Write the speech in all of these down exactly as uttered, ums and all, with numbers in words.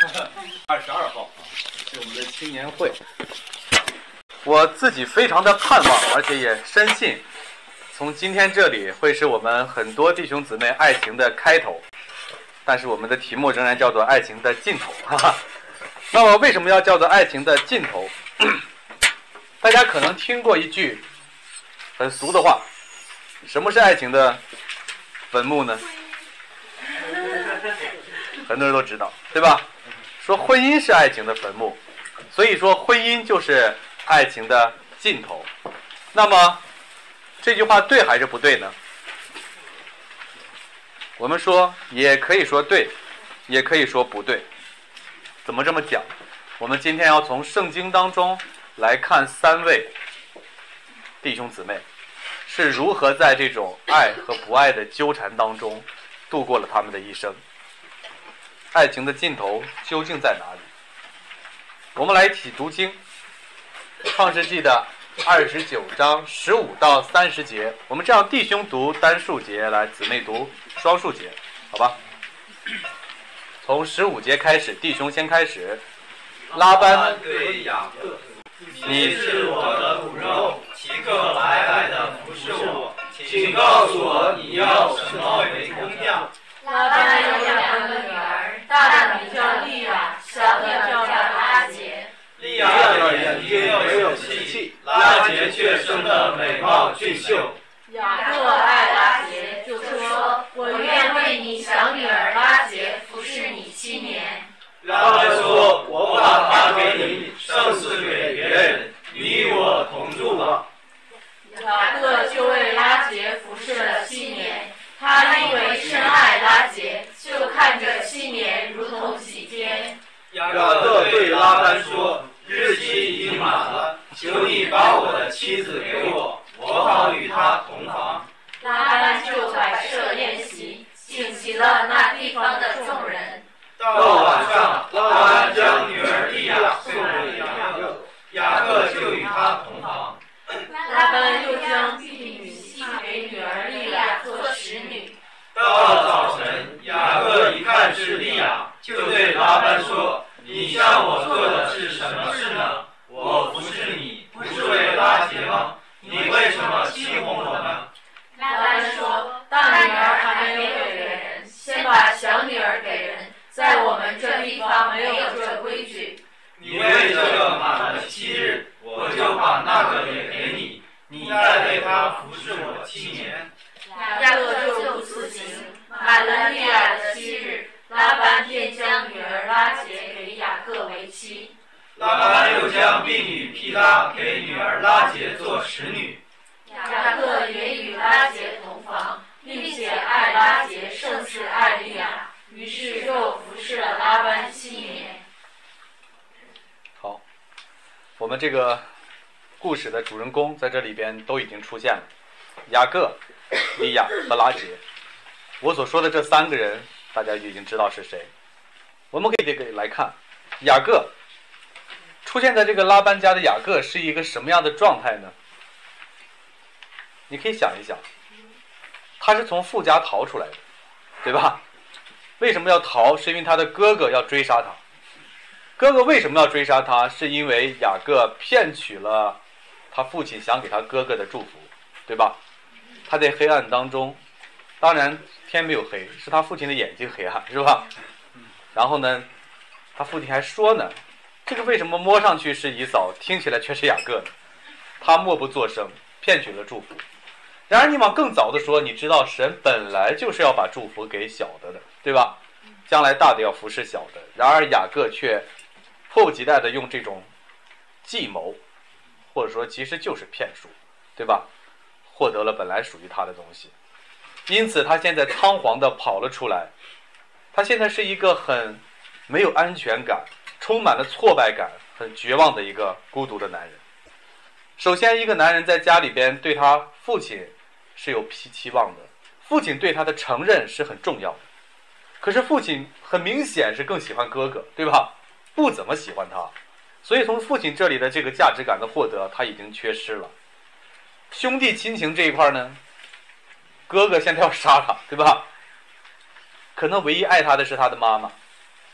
二十二号是我们的青年会。我自己非常的盼望，而且也深信，从今天这里会是我们很多弟兄姊妹爱情的开头。但是我们的题目仍然叫做爱情的尽头。哈哈。那么为什么要叫做爱情的尽头？大家可能听过一句很俗的话，什么是爱情的坟墓呢？很多人都知道，对吧？说婚姻是爱情的坟墓，所以说婚姻就是爱情的尽头。那么这句话对还是不对呢？我们说也可以说对，也可以说不对。怎么这么讲？我们今天要从圣经当中来看三位弟兄姊妹是如何在这种爱和不爱的纠缠当中度过了他们的一生。爱情的尽头究竟在哪里？我们来一起读经，创世纪的二十九章十五到三十节。我们这样弟兄读单数节，来姊妹读双数节，好吧？从十五节开始，弟兄先开始。拉班对雅各： 你是我的骨肉，岂可白白的服侍我？请告诉我你要什么为工价？ 拉班有两个女儿，大的名叫利亚，小的叫拉结。 利亚的眼睛没有奇气，拉结却生得美貌俊秀。 雅各爱拉结，就说：“我愿为你小女儿拉结服侍你七年。” 拉班说：“我把她给你，胜似给别人，你与我同住吧。” 雅各就为拉结服侍了七年，他因为深爱拉结，就看着七年如同几天。 雅各对拉班说：“日期已经满了，求你把我的妻子给我，我好与她同房。” 拉班就摆设宴席，请齐了那地方的众人。 到晚上，拉班将女儿利亚送给雅各，雅各就与他同房。 拉班又将婢女系给女儿利亚做使女。 到了早晨，雅各一看是利亚，就对拉班说：“你向我做的是什么事呢？我服侍你，不是为拉结吗？你为什么欺哄我呢？” 拉班说：“大女儿还没有给人，先把小女儿给人，在我们这地方没有这规矩。 你为这个满了七日，我就把那个也给你，你再为他服侍我七年。” 雅各就不辞行，满了利亚的七日，拉班便将女儿拉结给雅各为妻。 拉班又将婢女毗拉给女儿拉结做使女。 雅各也与拉结同房，并且爱拉结胜似爱利亚，于是又服侍了拉班七年。 好，我们这个故事的主人公在这里边都已经出现了，雅各、利亚和拉结。我所说的这三个人，大家就已经知道是谁。我们可以给来看，雅各出现在这个拉班家的雅各是一个什么样的状态呢？你可以想一想，他是从富家逃出来的，对吧？为什么要逃？是因为他的哥哥要追杀他。哥哥为什么要追杀他？是因为雅各骗取了他父亲想给他哥哥的祝福，对吧？他在黑暗当中，当然天没有黑，是他父亲的眼睛黑暗，是吧？然后呢，他父亲还说呢，这个为什么摸上去是以扫，听起来却是雅各呢？他默不作声，骗取了祝福。然而你往更早的说，你知道神本来就是要把祝福给小的的，对吧？将来大的要服侍小的。然而雅各却迫不及待的用这种计谋，或者说其实就是骗术，对吧？获得了本来属于他的东西。因此他现在仓皇的跑了出来。他现在是一个很没有安全感，充满了挫败感，很绝望的一个孤独的男人。首先，一个男人在家里边对他父亲是有期望的，父亲对他的承认是很重要的。可是父亲很明显是更喜欢哥哥，对吧？不怎么喜欢他，所以从父亲这里的这个价值感的获得，他已经缺失了。兄弟亲情这一块呢，哥哥现在要杀他，对吧？可能唯一爱他的是他的妈妈，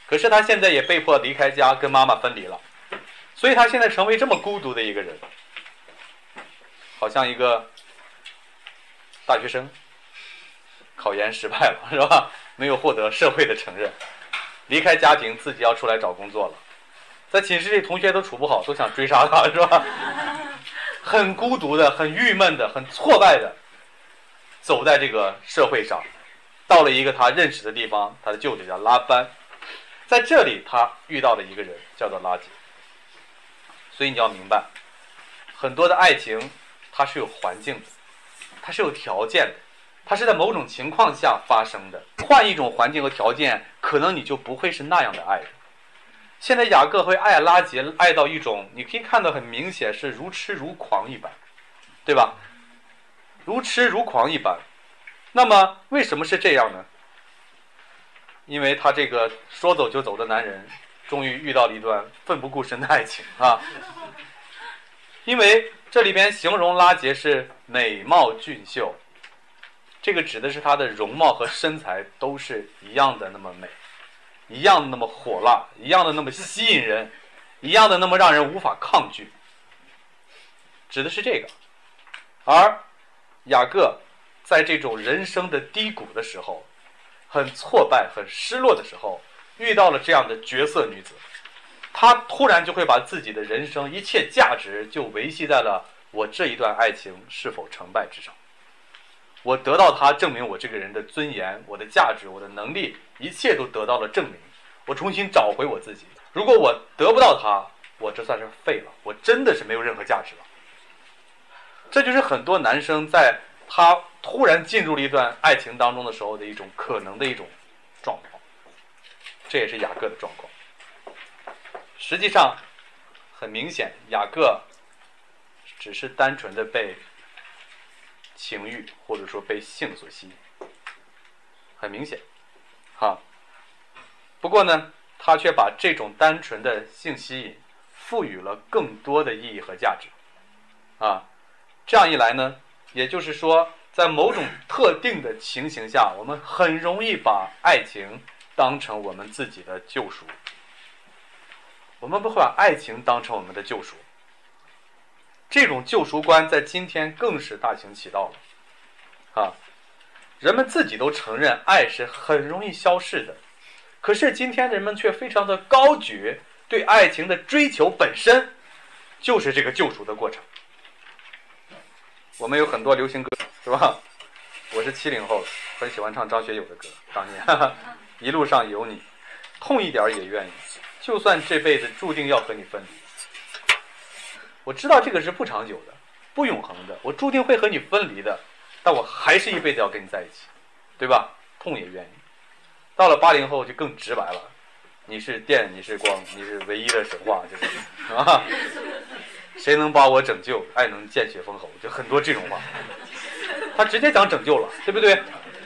可是他现在也被迫离开家，跟妈妈分离了，所以他现在成为这么孤独的一个人，好像一个大学生，考研失败了，是吧？没有获得社会的承认，离开家庭，自己要出来找工作了，在寝室里同学都处不好，都想追杀他，是吧？很孤独的，很郁闷的，很挫败的走在这个社会上，到了一个他认识的地方，他的舅舅叫拉班，在这里他遇到了一个人叫做拉结。所以你要明白，很多的爱情它是有环境的，它是有条件的，它是在某种情况下发生的，换一种环境和条件，可能你就不会是那样的爱人。现在雅各会爱拉结，爱到一种你可以看到很明显是如痴如狂一般，对吧？如痴如狂一般。那么为什么是这样呢？因为他这个说走就走的男人终于遇到了一段奋不顾身的爱情啊！因为这里边形容拉结是美貌俊秀，这个指的是他的容貌和身材都是一样的那么美，一样的那么火辣，一样的那么吸引人，一样的那么让人无法抗拒，指的是这个。而雅各在这种人生的低谷的时候，很挫败很失落的时候，遇到了这样的绝色女子，他突然就会把自己的人生一切价值就维系在了我这一段爱情是否成败之上。我得到它，证明我这个人的尊严，我的价值，我的能力，一切都得到了证明，我重新找回我自己。如果我得不到它，我这算是废了，我真的是没有任何价值了。这就是很多男生在他突然进入了一段爱情当中的时候的一种可能的一种状况，这也是雅各的状况。实际上很明显，雅各只是单纯的被情欲或者说被性所吸引，很明显哈。不过呢，他却把这种单纯的性吸引赋予了更多的意义和价值啊。这样一来呢，也就是说在某种特定的情形下，我们很容易把爱情当成我们自己的救赎，我们不会把爱情当成我们的救赎。这种救赎观在今天更是大行其道了啊！人们自己都承认爱是很容易消逝的，可是今天人们却非常的高举对爱情的追求本身就是这个救赎的过程。我们有很多流行歌，是吧？我是七零后的，很喜欢唱张学友的歌，当年哈哈一路上有你，痛一点也愿意，就算这辈子注定要和你分离。我知道这个是不长久的，不永恒的，我注定会和你分离的，但我还是一辈子要跟你在一起，对吧？痛也愿意。到了八零后就更直白了，你是电，你是光，你是唯一的神话，就是啊，谁能把我拯救？爱能见血封喉，就很多这种话，他直接讲拯救了，对不对？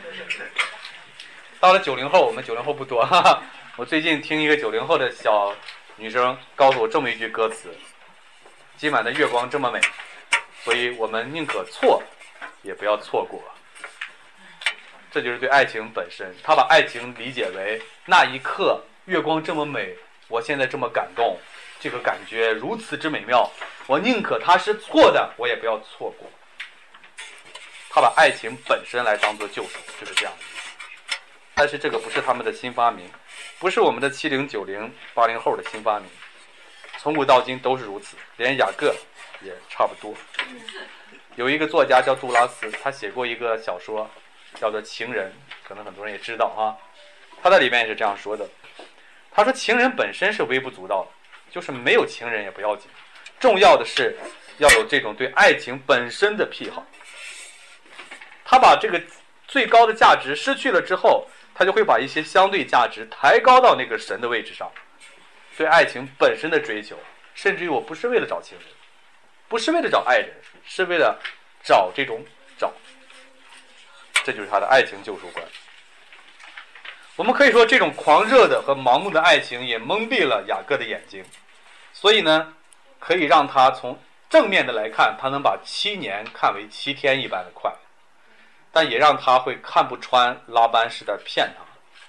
到了九零后，我们九零后不多，哈哈。我最近听一个九零后的小女生告诉我这么一句歌词。今晚的月光这么美，所以我们宁可错也不要错过。这就是对爱情本身，他把爱情理解为那一刻月光这么美，我现在这么感动，这个感觉如此之美妙，我宁可它是错的，我也不要错过。他把爱情本身来当作救赎，就是这样的意思。但是这个不是他们的新发明，不是我们的七零九零八零后的新发明，从古到今都是如此，连雅各也差不多。有一个作家叫杜拉斯，他写过一个小说叫做《情人》，可能很多人也知道啊。他在里面也是这样说的，他说情人本身是微不足道的，就是没有情人也不要紧，重要的是要有这种对爱情本身的癖好。他把这个最高的价值失去了之后，他就会把一些相对价值抬高到那个神的位置上。对爱情本身的追求，甚至于我不是为了找情人，不是为了找爱人，是为了找这种找，这就是他的爱情救赎观。我们可以说这种狂热的和盲目的爱情也蒙蔽了雅各的眼睛，所以呢可以让他从正面的来看，他能把七年看为七天一般的快，但也让他会看不穿拉班是在骗他。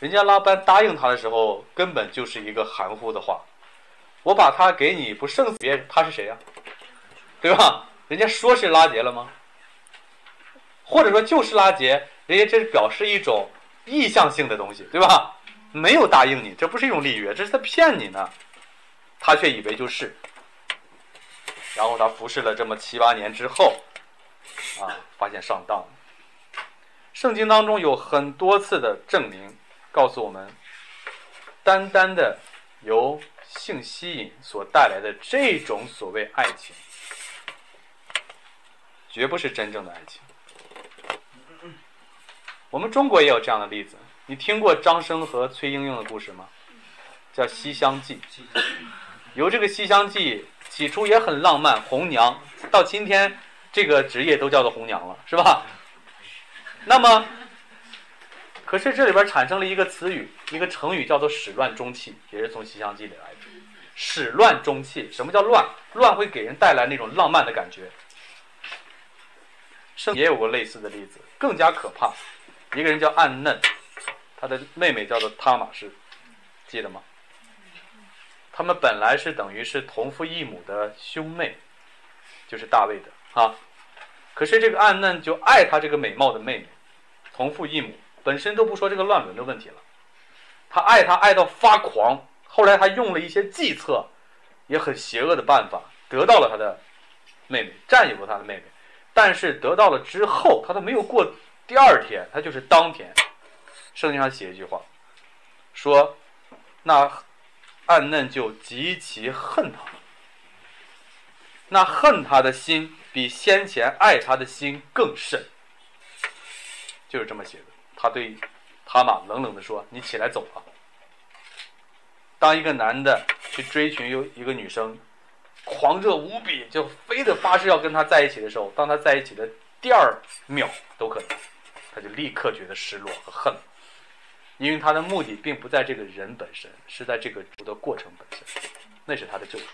人家拉班答应他的时候，根本就是一个含糊的话。我把他给你，不胜死别人，他是谁呀、啊？对吧？人家说是拉结了吗？或者说就是拉结，人家这是表示一种意向性的东西，对吧？没有答应你，这不是一种立约，这是在骗你呢。他却以为就是。然后他服侍了这么七八年之后，啊，发现上当了。圣经当中有很多次的证明，告诉我们，单单的由性吸引所带来的这种所谓爱情，绝不是真正的爱情。我们中国也有这样的例子，你听过张生和崔莺莺的故事吗？叫《西厢记》。由这个《西厢记》起初也很浪漫，红娘，到今天这个职业都叫做红娘了，是吧？那么可是这里边产生了一个词语，一个成语叫做始乱终弃，也是从《西厢记》里来的。始乱终弃，什么叫乱？乱会给人带来那种浪漫的感觉。圣也有过类似的例子，更加可怕。一个人叫暗嫩，他的妹妹叫做他玛士，记得吗？他们本来是等于是同父异母的兄妹，就是大卫的啊。可是这个暗嫩就爱他这个美貌的妹妹，同父异母，本身都不说这个乱伦的问题了，他爱他爱到发狂。后来他用了一些计策，也很邪恶的办法，得到了他的妹妹，占有了他的妹妹。但是得到了之后，他都没有过第二天，他就是当天。圣经上写一句话，说那暗嫩就极其恨他，那恨他的心比先前爱他的心更甚，就是这么写的。他对他玛冷冷地说：“你起来走吧。”当一个男的去追寻一个女生，狂热无比，就非得发誓要跟她在一起的时候，当他在一起的第二秒都可能，他就立刻觉得失落和恨，因为他的目的并不在这个人本身，是在这个的过程本身，那是他的救赎。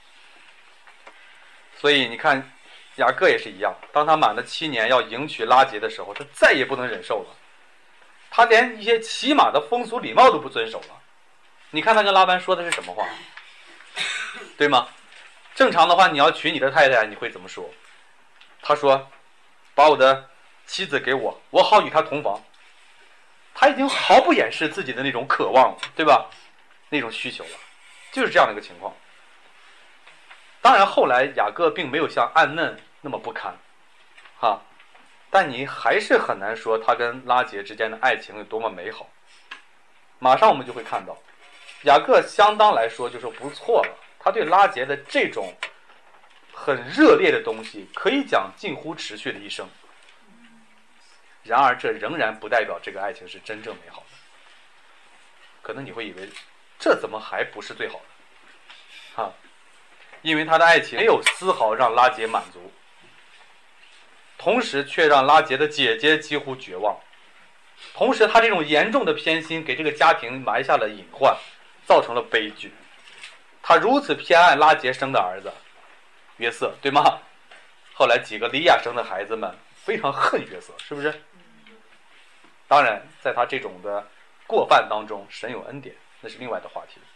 所以你看雅各也是一样，当他满了七年要迎娶拉结的时候，他再也不能忍受了，他连一些起码的风俗礼貌都不遵守了。你看他跟拉班说的是什么话，对吗？正常的话，你要娶你的太太，你会怎么说？他说：“把我的妻子给我，我好与她同房。”他已经毫不掩饰自己的那种渴望了，对吧？那种需求了，就是这样的一个情况。当然，后来雅各并没有像暗嫩那么不堪，哈，但你还是很难说他跟拉结之间的爱情有多么美好。马上我们就会看到，雅各相当来说就是不错了，他对拉结的这种很热烈的东西，可以讲近乎持续的一生。然而这仍然不代表这个爱情是真正美好的。可能你会以为这怎么还不是最好的哈？因为他的爱情没有丝毫让拉结满足，同时却让拉结的姐姐几乎绝望。同时他这种严重的偏心给这个家庭埋下了隐患，造成了悲剧。他如此偏爱拉结生的儿子约瑟，对吗？后来几个利亚生的孩子们非常恨约瑟，是不是？当然在他这种的过犯当中，神有恩典，那是另外的话题。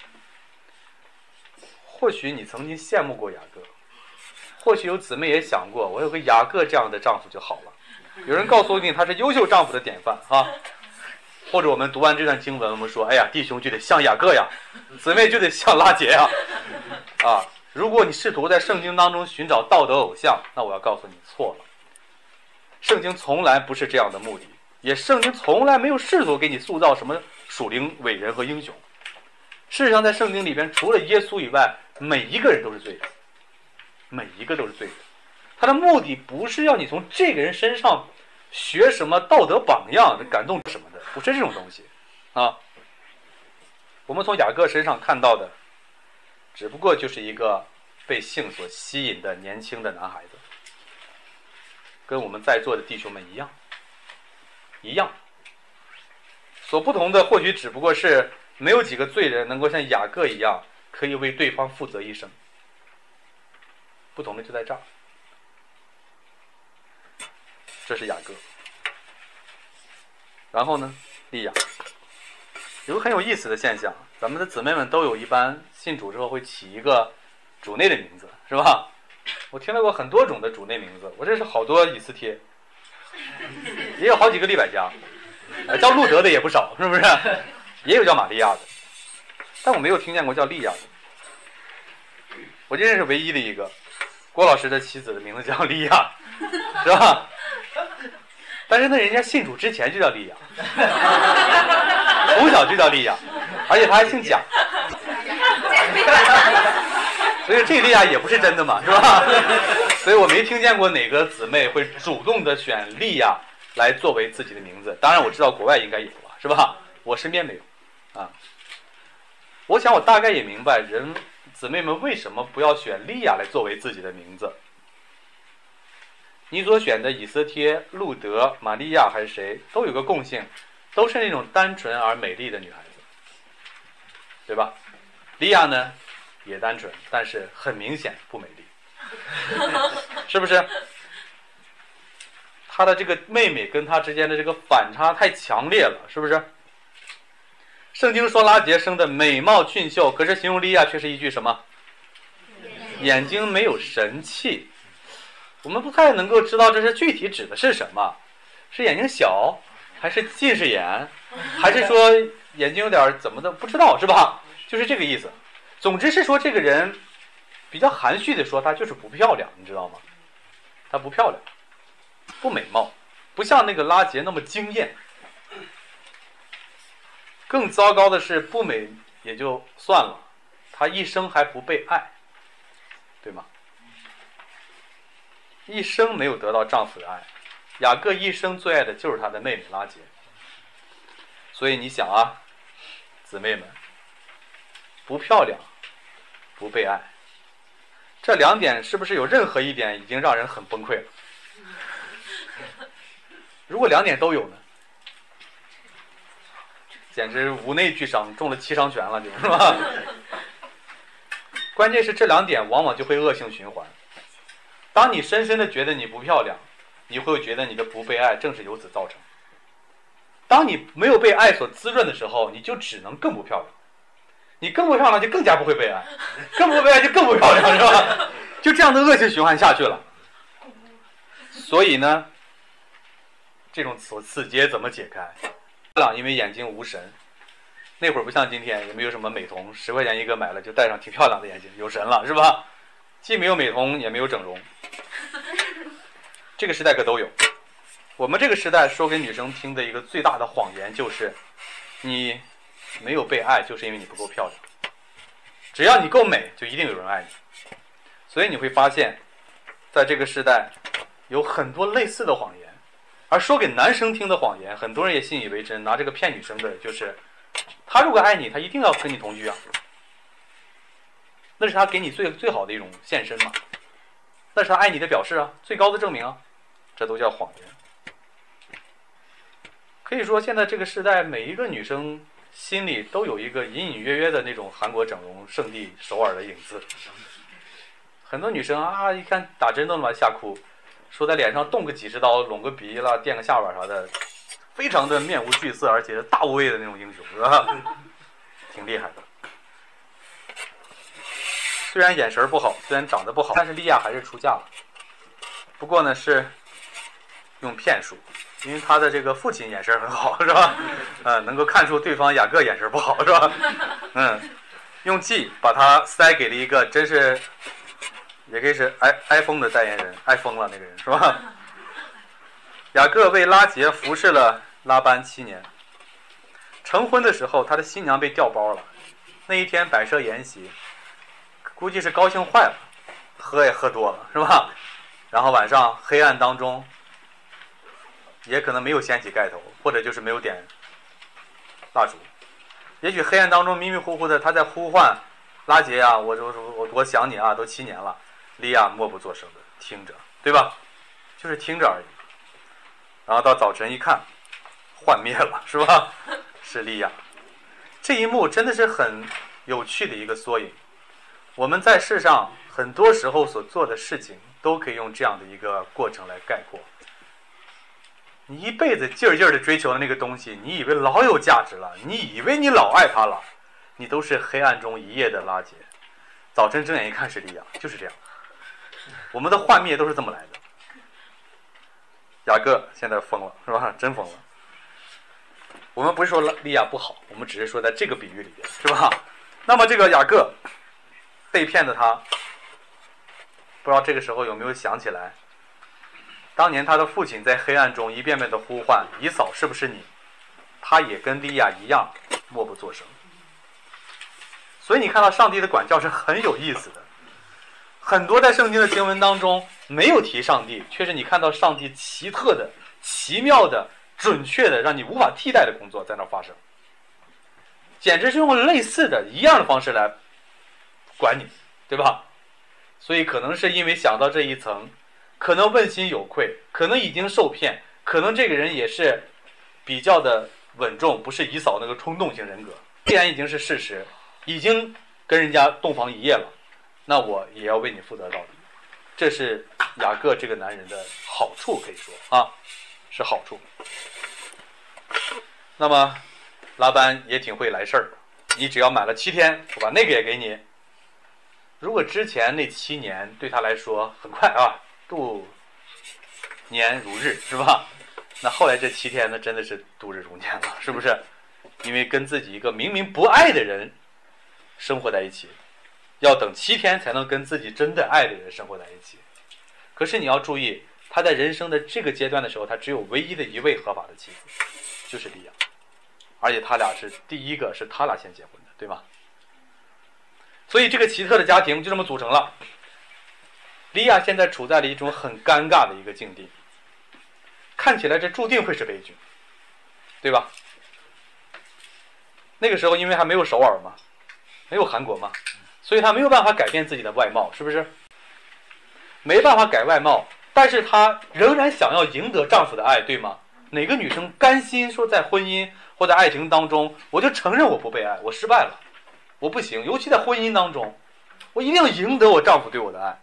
或许你曾经羡慕过雅各，或许有姊妹也想过，我有个雅各这样的丈夫就好了。有人告诉你他是优秀丈夫的典范啊，或者我们读完这段经文，我们说，哎呀，弟兄就得像雅各呀，姊妹就得像拉结呀，啊！如果你试图在圣经当中寻找道德偶像，那我要告诉你错了。圣经从来不是这样的目的，也圣经从来没有试图给你塑造什么属灵伟人和英雄。事实上，在圣经里边，除了耶稣以外，每一个人都是罪人，每一个都是罪人。他的目的不是要你从这个人身上学什么道德榜样、感动什么的，不是这种东西啊。我们从雅各身上看到的，只不过就是一个被性所吸引的年轻的男孩子，跟我们在座的弟兄们一样，一样。所不同的或许只不过是没有几个罪人能够像雅各一样，可以为对方负责一生。不同的就在这儿。这是雅各。然后呢，利亚。 有个很有意思的现象，咱们的姊妹们都有一般信主之后会起一个主内的名字，是吧？我听到过很多种的主内名字，我认识好多以斯帖，也有好几个利百加，叫路德的也不少，是不是？也有叫玛利亚的，但我没有听见过叫利亚的。我就认识唯一的一个，郭老师的妻子的名字叫利亚，是吧？但是呢，人家信主之前就叫利亚，从小就叫利亚，而且他还姓贾，所以这个利亚也不是真的嘛，是吧？所以我没听见过哪个姊妹会主动的选利亚来作为自己的名字。当然我知道国外应该有了，是吧？我身边没有啊。我想我大概也明白人姊妹们为什么不要选利亚来作为自己的名字。你所选的以斯帖、路德、玛利亚还是谁，都有个共性，都是那种单纯而美丽的女孩子，对吧？利亚呢也单纯，但是很明显不美丽，是不是？她的这个妹妹跟她之间的这个反差太强烈了，是不是？圣经说拉结生的美貌俊秀，可是形容利亚却是一句什么？眼睛没有神气。我们不太能够知道这是具体指的是什么，是眼睛小，还是近视眼，还是说眼睛有点怎么的，不知道，是吧？就是这个意思。总之是说这个人比较含蓄的说，她就是不漂亮，你知道吗？她不漂亮，不美貌，不像那个拉结那么惊艳。更糟糕的是，不美也就算了，她一生还不被爱，对吗？一生没有得到丈夫的爱，雅各一生最爱的就是他的妹妹拉结。所以你想啊，姊妹们，不漂亮，不被爱，这两点是不是有任何一点已经让人很崩溃了？如果两点都有呢，简直五内俱伤，中了七伤拳了，就是吧？关键是这两点往往就会恶性循环。当你深深的觉得你不漂亮，你会觉得你的不被爱正是由此造成。当你没有被爱所滋润的时候，你就只能更不漂亮。你更不漂亮就更加不会被爱，更不被爱就更不漂亮，是吧？就这样的恶性循环下去了。所以呢，这种死死结怎么解开？因为眼睛无神，那会儿不像今天，也没有什么美瞳，十块钱一个买了就戴上挺漂亮的眼睛，有神了，是吧？既没有美瞳，也没有整容，这个时代可都有。我们这个时代说给女生听的一个最大的谎言就是，你没有被爱，就是因为你不够漂亮。只要你够美，就一定有人爱你。所以你会发现，在这个时代有很多类似的谎言，而说给男生听的谎言，很多人也信以为真，拿这个骗女生的，就是他如果爱你，他一定要跟你同居啊。那是他给你最最好的一种献身嘛，那是他爱你的表示啊，最高的证明啊，这都叫谎言。可以说现在这个时代，每一个女生心里都有一个隐隐约约的那种韩国整容圣地首尔的影子。很多女生啊，一看打针都能把吓哭，说在脸上动个几十刀，拢个鼻啦，垫个下巴啥的，非常的面无惧色，而且大无畏的那种英雄，是吧？挺厉害的。虽然眼神不好，虽然长得不好，但是利亚还是出嫁了。不过呢，是用骗术，因为他的这个父亲眼神很好，是吧？呃，能够看出对方雅各眼神不好，是吧？嗯，用计把他塞给了一个，真是也可以是 iPhone 的代言人，爱疯了那个人，是吧？雅各为拉结服侍了拉班七年。成婚的时候，他的新娘被调包了。那一天摆设筵席。估计是高兴坏了，喝也喝多了，是吧？然后晚上黑暗当中，也可能没有掀起盖头，或者就是没有点蜡烛。也许黑暗当中迷迷糊糊的，他在呼唤拉结啊，我我我多想你啊，都七年了。利亚默不作声的听着，对吧？就是听着而已。然后到早晨一看，幻灭了，是吧？是利亚。这一幕真的是很有趣的一个缩影。我们在世上很多时候所做的事情，都可以用这样的一个过程来概括。 你一辈子劲儿劲儿的追求的那个东西，你以为老有价值了，你以为你老爱它了，你都是黑暗中一夜的拉结。早晨睁眼一看是利亚，就是这样。我们的幻灭都是这么来的。雅各现在疯了，是吧？真疯了。我们不是说利亚不好，我们只是说在这个比喻里边，是吧？那么这个雅各被骗的他，不知道这个时候有没有想起来，当年他的父亲在黑暗中一遍遍的呼唤以扫是不是你，他也跟利亚一样默不作声。所以你看到上帝的管教是很有意思的，很多在圣经的经文当中没有提上帝，却是你看到上帝奇特的、奇妙的、准确的，让你无法替代的工作在那发生，简直是用类似的一样的方式来管你，对吧？所以可能是因为想到这一层，可能问心有愧，可能已经受骗，可能这个人也是比较的稳重，不是以扫那个冲动型人格。既然已经是事实，已经跟人家洞房一夜了，那我也要为你负责到底。这是雅各这个男人的好处，可以说啊，是好处。那么拉班也挺会来事儿，你只要买了七天，我把那个也给你。如果之前那七年对他来说很快啊，度年如日，是吧？那后来这七天呢，真的是度日如年了，是不是？因为跟自己一个明明不爱的人生活在一起，要等七天才能跟自己真的爱的人生活在一起。可是你要注意，他在人生的这个阶段的时候，他只有唯一的一位合法的妻子，就是利亚，而且他俩是第一个是他俩先结婚的，对吗？所以这个奇特的家庭就这么组成了。利亚现在处在了一种很尴尬的一个境地，看起来这注定会是悲剧，对吧？那个时候因为还没有首尔嘛，没有韩国嘛，所以他没有办法改变自己的外貌，是不是？没办法改外貌，但是她仍然想要赢得丈夫的爱，对吗？哪个女生甘心说在婚姻或在爱情当中，我就承认我不被爱，我失败了，我不行，尤其在婚姻当中，我一定要赢得我丈夫对我的爱。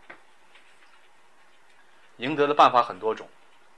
赢得的办法很多种，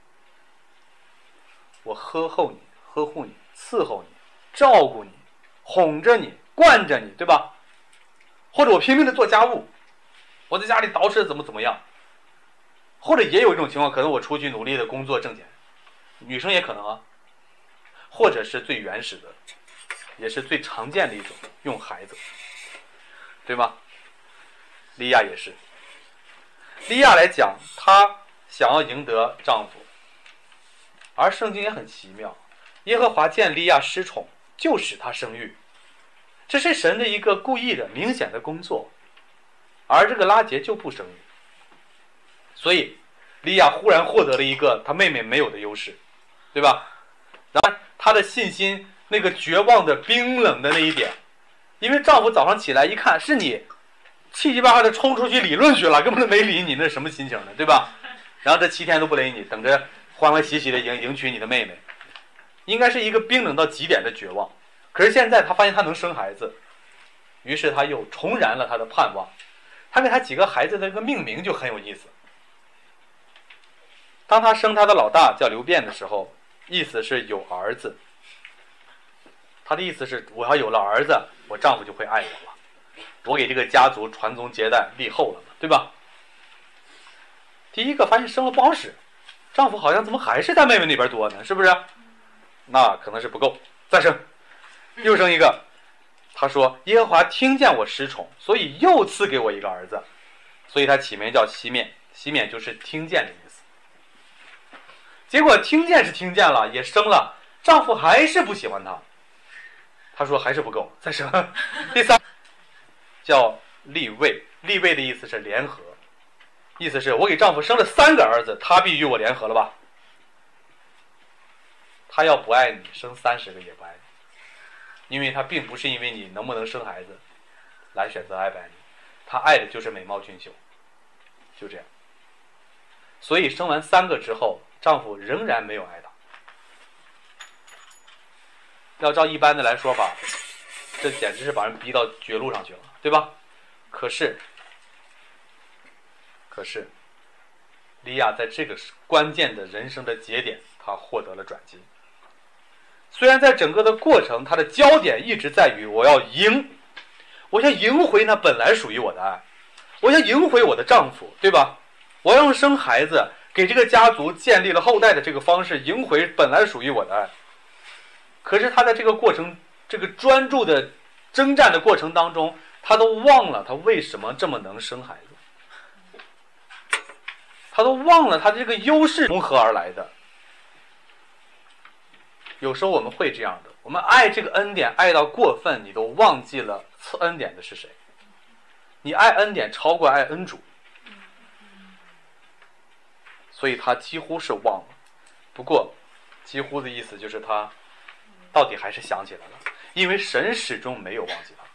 我呵护你，呵护你，伺候你，照顾你，哄着你，惯着你，对吧？或者我拼命的做家务，我在家里捯饬怎么怎么样。或者也有一种情况，可能我出去努力的工作挣钱，女生也可能啊。或者是最原始的，也是最常见的一种，用孩子，对吗？利亚也是。利亚来讲，她想要赢得丈夫，而圣经也很奇妙，耶和华见利亚失宠，就使她生育，这是神的一个故意的明显的工作，而这个拉结就不生育。所以利亚忽然获得了一个她妹妹没有的优势，对吧？然后她的信心那个绝望的冰冷的那一点，因为丈夫早上起来一看是你，气急败坏的冲出去理论去了，根本没理你，那什么心情呢，对吧？然后这七天都不理你，等着欢欢喜喜的迎迎娶你的妹妹，应该是一个冰冷到极点的绝望。可是现在他发现他能生孩子，于是他又重燃了他的盼望。他给他几个孩子的一个命名就很有意思。当他生他的老大叫刘辩的时候，意思是有儿子，他的意思是我要有了儿子，我丈夫就会爱我了，我给这个家族传宗接代立后了嘛，对吧？第一个发现生了不好使，丈夫好像怎么还是在妹妹那边多呢，是不是？那可能是不够，再生，又生一个。他说耶和华听见我失宠，所以又赐给我一个儿子，所以他起名叫西缅，西缅就是听见的意思。结果听见是听见了，也生了，丈夫还是不喜欢他，他说还是不够，再生。第三叫立位，立位的意思是联合，意思是我给丈夫生了三个儿子，他必与我联合了吧？他要不爱你，生三十个也不爱你，因为他并不是因为你能不能生孩子来选择爱不爱你，他爱的就是美貌俊秀，就这样。所以生完三个之后，丈夫仍然没有爱她。要照一般的来说法，这简直是把人逼到绝路上去了，对吧？可是，可是，利亚在这个关键的人生的节点， 他获得了转机。虽然在整个的过程，他的焦点一直在于我要赢，我要赢回那本来属于我的爱，我要赢回我的丈夫，对吧？我要用生孩子给这个家族建立了后代的这个方式赢回本来属于我的爱。可是他在这个过程，这个专注的征战的过程当中，他都忘了他为什么这么能生孩子，他都忘了他这个优势从何而来的。有时候我们会这样的，我们爱这个恩典爱到过分，你都忘记了赐恩典的是谁。你爱恩典超过爱恩主，所以他几乎是忘了。不过几乎的意思就是他到底还是想起来了，因为神始终没有忘记他，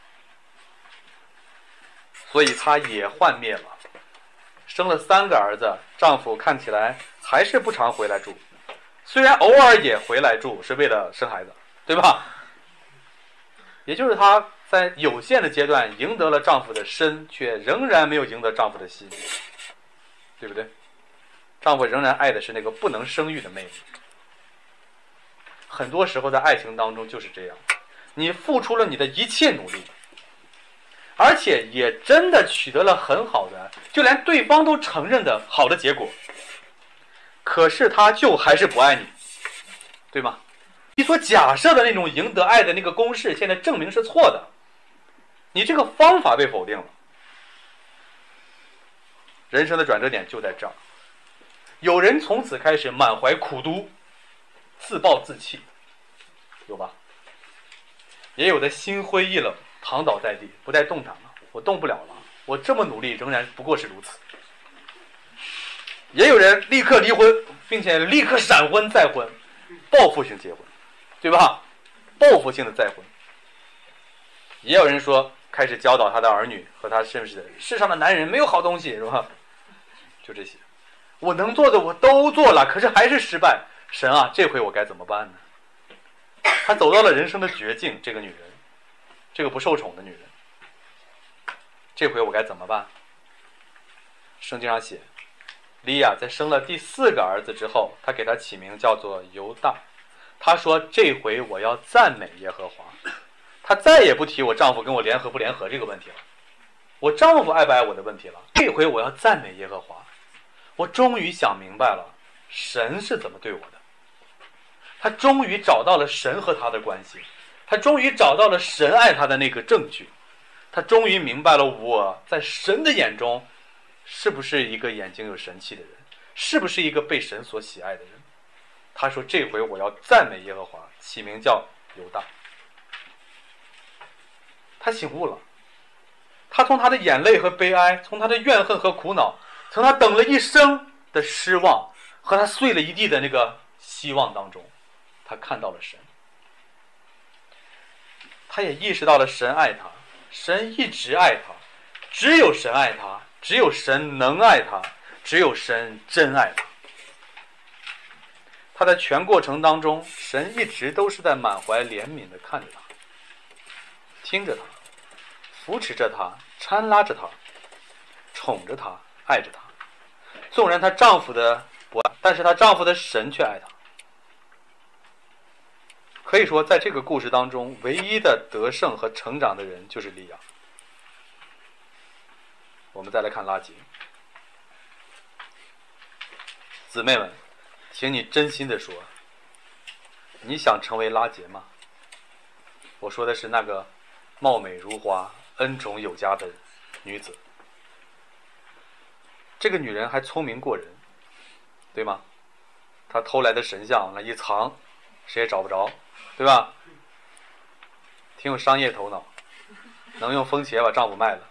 所以他也幻灭了。生了三个儿子，丈夫看起来还是不常回来住，虽然偶尔也回来住，是为了生孩子，对吧？也就是她在有限的阶段赢得了丈夫的身，却仍然没有赢得丈夫的心，对不对？丈夫仍然爱的是那个不能生育的妹妹。很多时候在爱情当中就是这样，你付出了你的一切努力，而且也真的取得了很好的，就连对方都承认的好的结果，可是他就还是不爱你，对吗？你所假设的那种赢得爱的那个公式，现在证明是错的，你这个方法被否定了。人生的转折点就在这儿，有人从此开始满怀苦毒，自暴自弃，有吧？也有的心灰意冷，躺倒在地，不再动弹了，我动不了了，我这么努力仍然不过是如此。也有人立刻离婚，并且立刻闪婚再婚，报复性结婚，对吧？报复性的再婚。也有人说开始教导他的儿女和他认识的世上的男人没有好东西，是吧？就这些，我能做的我都做了，可是还是失败。神啊，这回我该怎么办呢？她走到了人生的绝境，这个女人，这个不受宠的女人，这回我该怎么办？圣经上写，利亚在生了第四个儿子之后，她给他起名叫做犹大。她说，这回我要赞美耶和华。她再也不提我丈夫跟我联合不联合这个问题了，我丈夫爱不爱我的问题了。这回我要赞美耶和华。我终于想明白了神是怎么对我的，他终于找到了神和他的关系，他终于找到了神爱他的那个证据，他终于明白了我在神的眼中是不是一个眼睛有神气的人，是不是一个被神所喜爱的人。他说，这回我要赞美耶和华，起名叫犹大。他醒悟了，他从他的眼泪和悲哀，从他的怨恨和苦恼，从他等了一生的失望和他碎了一地的那个希望当中，他看到了神。他也意识到了神爱他，神一直爱他，只有神爱他，只有神能爱他，只有神真爱他。他在全过程当中，神一直都是在满怀怜悯地看着他，听着他，扶持着他，搀拉着他，宠着他，爱着他。纵然她丈夫的不爱，但是她丈夫的神却爱她。可以说在这个故事当中，唯一的得胜和成长的人就是利亚。我们再来看拉结。姊妹们，请你真心的说，你想成为拉结吗？我说的是那个貌美如花、恩宠有加的女子。这个女人还聪明过人，对吗？她偷来的神像那一藏，谁也找不着，对吧？挺有商业头脑，能用风茄把丈夫卖了。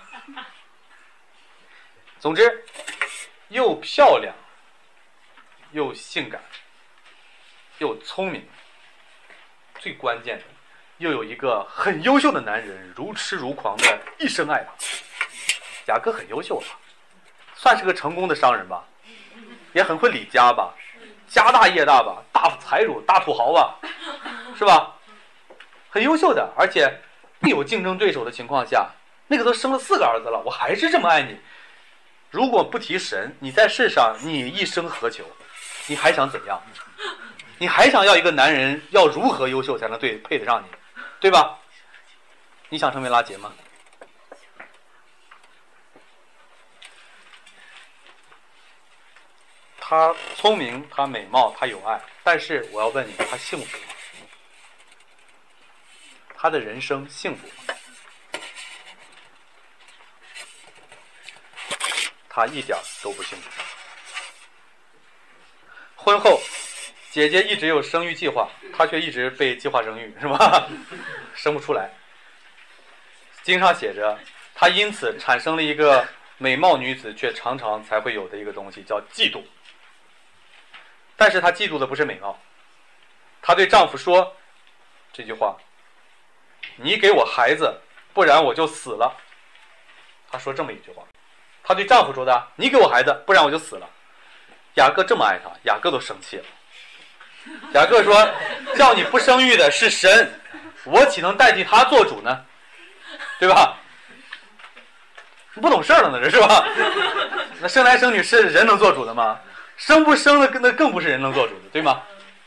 总之，又漂亮，又性感，又聪明，最关键的，又有一个很优秀的男人如痴如狂的一生爱她。雅各很优秀了，算是个成功的商人吧，也很会理家吧，家大业大吧，大财主大土豪吧，是吧？很优秀的，而且没有竞争对手的情况下，那个都生了四个儿子了，我还是这么爱你。如果不提神，你在世上你一生何求？ 你还想怎样？你还想要一个男人要如何优秀才能对配得上你，对吧？你想成为拉结吗？他聪明，他美貌，他有爱，但是我要问你，他幸福吗？他的人生幸福吗？他一点都不幸福。婚后，姐姐一直有生育计划，她却一直被计划生育，是吧？生不出来。经上写着，她因此产生了一个美貌女子却常常才会有的一个东西，叫嫉妒。但是她嫉妒的不是美貌，她对丈夫说这句话：“你给我孩子，不然我就死了。”她说这么一句话。她对丈夫说的：“你给我孩子，不然我就死了。”雅各这么爱她，雅各都生气了。雅各说：“叫你不生育的是神，我岂能代替他做主呢？对吧？不懂事儿了呢，这是吧？那生男生女是人能做主的吗？生不生的那更不是人能做主的，对吗？”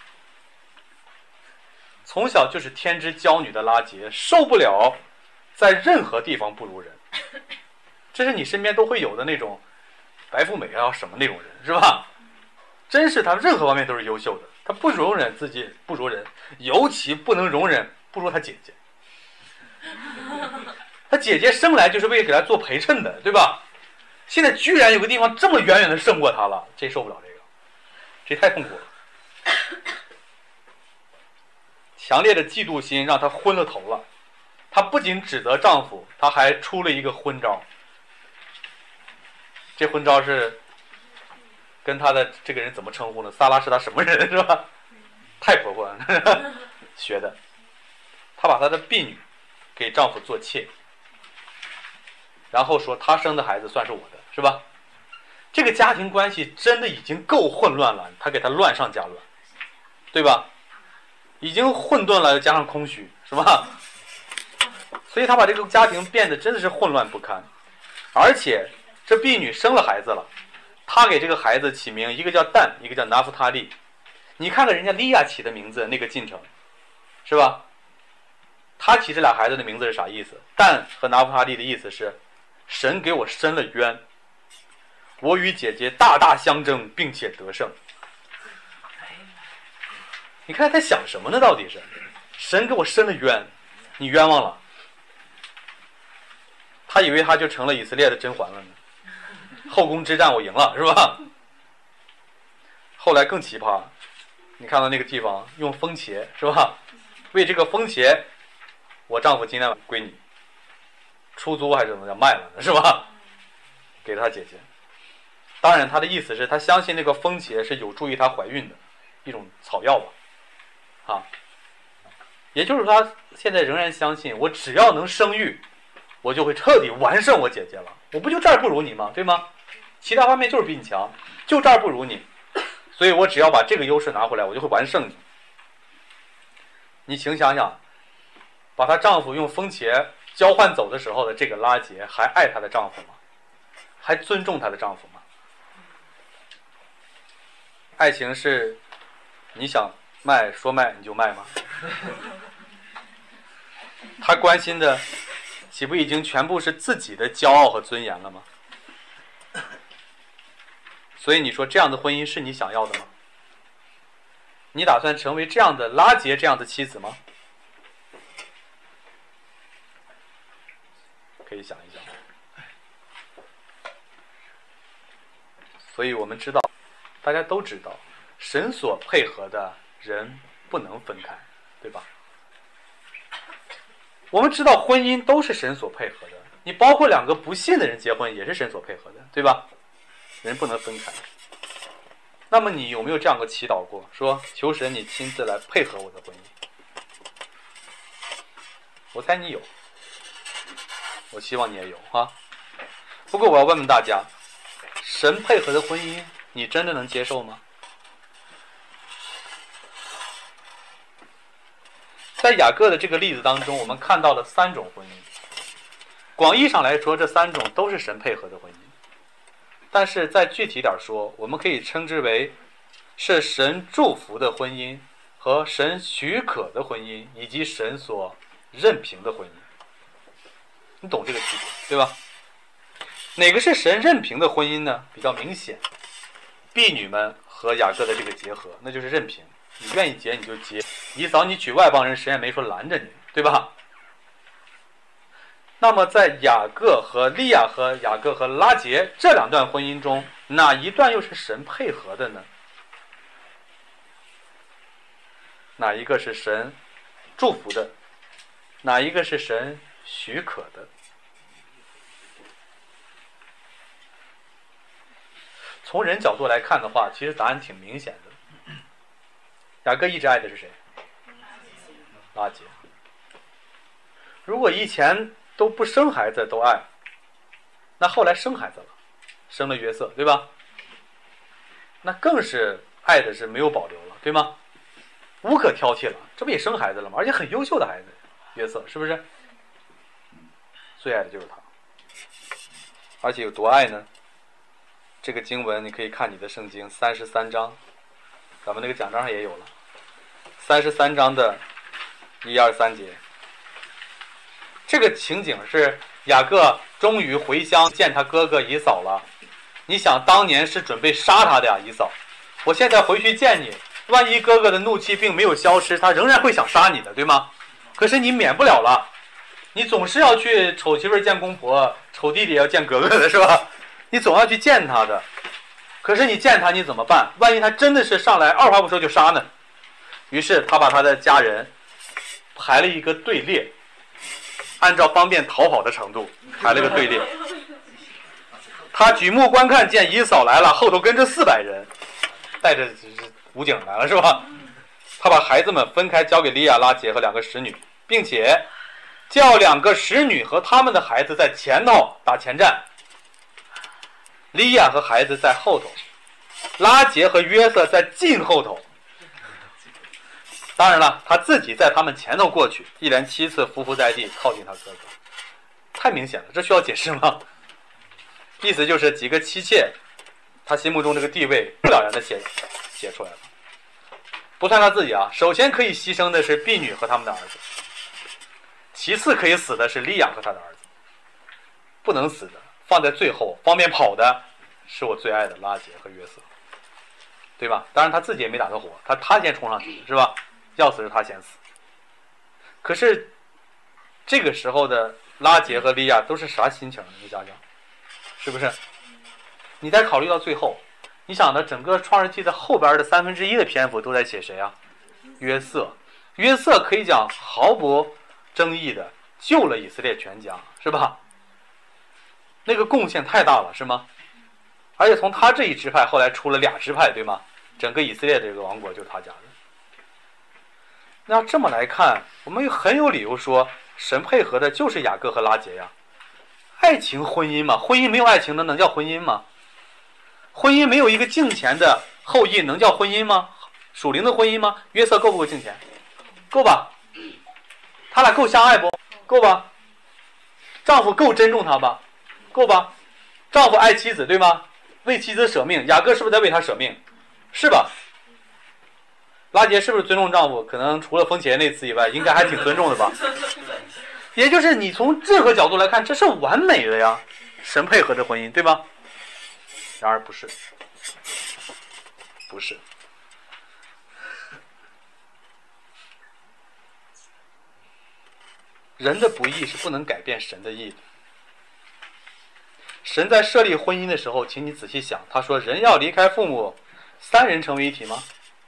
从小就是天之娇女的拉结，受不了在任何地方不如人，这是你身边都会有的那种白富美啊什么那种人，是吧？真是他任何方面都是优秀的，他不容忍自己不如人，尤其不能容忍不如他姐姐。他姐姐生来就是为了给他做陪衬的，对吧？现在居然有个地方这么远远的胜过他了，这受不了这个，这太痛苦了。强烈的嫉妒心让她昏了头了，她不仅指责丈夫，她还出了一个昏招。这昏招是跟她的这个人怎么称呼呢？萨拉是她什么人，是吧？太婆婆学的。她把她的婢女给丈夫做妾，然后说她生的孩子算是我的，是吧？这个家庭关系真的已经够混乱了，她给她乱上加乱，对吧？已经混沌了，又加上空虚，是吧？所以他把这个家庭变得真的是混乱不堪。而且这婢女生了孩子了，他给这个孩子起名，一个叫但，一个叫拿弗他利。你看看人家利亚起的名字那个进程，是吧？他起这俩孩子的名字是啥意思？但和拿弗他利的意思是神给我伸了冤，我与姐姐大大相争，并且得胜。你看他在想什么呢？到底是神给我伸了冤，你冤枉了。他以为他就成了以色列的甄嬛了呢。后宫之战我赢了，是吧？后来更奇葩，你看到那个地方用封茄，是吧？为这个封茄，我丈夫今天归你，出租还是怎么样卖了呢，是吧？给他姐姐。当然他的意思是他相信那个封茄是有助于她怀孕的一种草药吧。啊，也就是说，他现在仍然相信，我只要能生育，我就会彻底完胜我姐姐了。我不就这儿不如你吗？对吗？其他方面就是比你强，就这儿不如你，所以我只要把这个优势拿回来，我就会完胜你。你请想想，把她丈夫用封茄交换走的时候的这个拉结，还爱她的丈夫吗？还尊重她的丈夫吗？爱情是你想卖说卖你就卖吗？他关心的岂不已经全部是自己的骄傲和尊严了吗？所以你说这样的婚姻是你想要的吗？你打算成为这样的拉结这样的妻子吗？可以想一想。所以我们知道，大家都知道，神所配合的人不能分开，对吧？我们知道婚姻都是神所配合的，你包括两个不信的人结婚也是神所配合的，对吧？人不能分开。那么你有没有这样个祈祷过，说求神你亲自来配合我的婚姻？我猜你有，我希望你也有啊。不过我要问问大家，神配合的婚姻你真的能接受吗？在雅各的这个例子当中，我们看到了三种婚姻。广义上来说，这三种都是神配合的婚姻。但是再具体点说，我们可以称之为是神祝福的婚姻和神许可的婚姻，以及神所任凭的婚姻。你懂这个区别，对吧？哪个是神任凭的婚姻呢？比较明显，婢女们和雅各的这个结合，那就是任凭，你愿意结你就结。以扫你娶外邦人，神也没说拦着你，对吧？那么在雅各和利亚和雅各和拉结这两段婚姻中，哪一段又是神配合的呢？哪一个是神祝福的？哪一个是神许可的？从人角度来看的话，其实答案挺明显的。雅各一直爱的是谁？拉结。如果以前都不生孩子都爱，那后来生孩子了，生了约瑟，对吧？那更是爱的是没有保留了，对吗？无可挑剔了，这不也生孩子了吗？而且很优秀的孩子，约瑟是不是？最爱的就是他，而且有多爱呢？这个经文你可以看你的圣经三十三章，咱们那个讲章上也有了。三十三章的一二三节，这个情景是雅各终于回乡见他哥哥以扫了。你想当年是准备杀他的呀，以扫，我现在回去见你，万一哥哥的怒气并没有消失，他仍然会想杀你的，对吗？可是你免不了了，你总是要去丑媳妇见公婆，丑弟弟也要见哥哥的，是吧？你总要去见他的。可是你见他你怎么办？万一他真的是上来二话不说就杀呢？于是他把他的家人排了一个队列，按照方便逃跑的程度排了个队列。他举目观看，见以扫来了，后头跟着四百人，带着武警来了，是吧？他把孩子们分开，交给利亚、拉结和两个使女，并且叫两个使女和他们的孩子在前头打前站，利亚和孩子在后头，拉结和约瑟在近后头。当然了，他自己在他们前头过去，一连七次匍匐在地，靠近他哥哥。太明显了，这需要解释吗？意思就是几个妻妾，他心目中这个地位不了然的写写出来了。不算他自己啊，首先可以牺牲的是婢女和他们的儿子，其次可以死的是利亚和他的儿子，不能死的放在最后方便跑的是我最爱的拉结和约瑟，对吧？当然他自己也没打算活，他他先冲上去是吧？要死是他先死。可是这个时候的拉结和利亚都是啥心情？你想想，是不是？你再考虑到最后，你想的整个创世纪的后边的三分之一的篇幅都在写谁啊？约瑟。约瑟可以讲毫不争议的救了以色列全家，是吧？那个贡献太大了，是吗？而且从他这一支派后来出了俩支派，对吗？整个以色列这个王国就是他家的。那这么来看，我们很有理由说神配合的就是雅各和拉结呀。爱情婚姻嘛，婚姻没有爱情的能叫婚姻吗？婚姻没有一个敬虔的后裔能叫婚姻吗？属灵的婚姻吗？约瑟够不够敬虔？够吧？他俩够相爱不？够吧？丈夫够珍重他吧？够吧？丈夫爱妻子，对吗？为妻子舍命，雅各是不是在为他舍命？是吧？拉结是不是尊重丈夫？可能除了风前那次以外，应该还挺尊重的吧。也就是你从任何角度来看，这是完美的呀，神配合着婚姻，对吧？然而不是，不是。人的不义是不能改变神的义的。神在设立婚姻的时候，请你仔细想，他说人要离开父母，三人成为一体吗？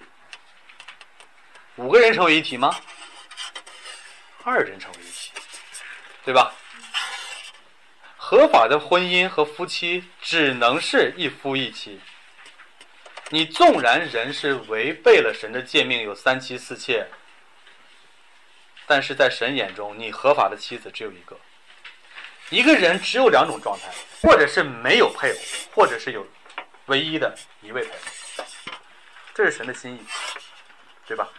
五个人成为一体吗？二人成为一体，对吧？合法的婚姻和夫妻只能是一夫一妻。你纵然人是违背了神的诫命，有三妻四妾，但是在神眼中，你合法的妻子只有一个。一个人只有两种状态，或者是没有配偶，或者是有唯一的一位配偶，这是神的心意，对吧？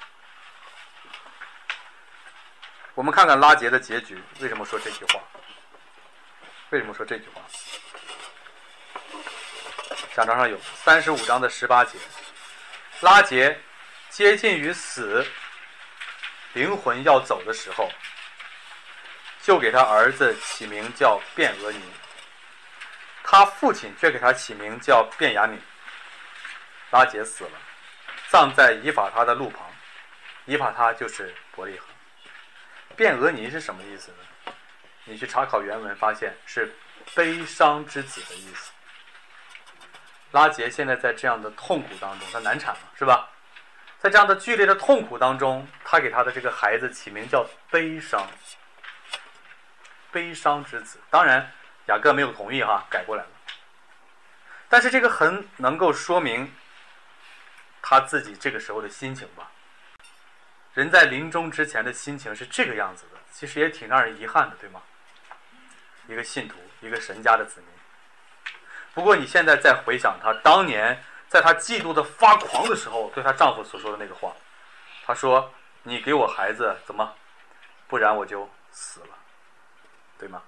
我们看看拉结的结局，为什么说这句话？为什么说这句话？讲章上有三十五章的十八节， 拉结接近于死，灵魂要走的时候，就给他儿子起名叫便俄尼，他父亲却给他起名叫便雅悯。拉结死了，葬在以法他的路旁，以法他就是伯利恒。便俄尼是什么意思呢？你去查考原文发现是悲伤之子的意思。拉结现在在这样的痛苦当中，他难产了，是吧？在这样的剧烈的痛苦当中，他给他的这个孩子起名叫悲伤，悲伤之子。当然雅各没有同意哈，改过来了。但是这个很能够说明他自己这个时候的心情吧。人在临终之前的心情是这个样子的，其实也挺让人遗憾的，对吗？一个信徒，一个神家的子民。不过你现在再回想他当年在他嫉妒的发狂的时候对她丈夫所说的那个话，她说你给我孩子怎么，不然我就死了，对吗？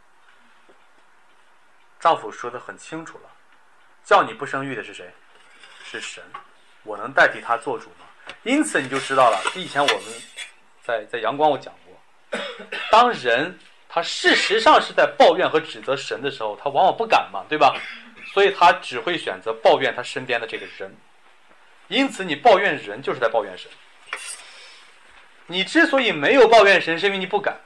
丈夫说得很清楚了，叫你不生育的是谁？是神，我能代替他做主吗？因此你就知道了，以前我们在在阳光我讲过，当人他事实上是在抱怨和指责神的时候，他往往不敢嘛，对吧？所以他只会选择抱怨他身边的这个人。因此你抱怨人就是在抱怨神。你之所以没有抱怨神，是因为你不敢。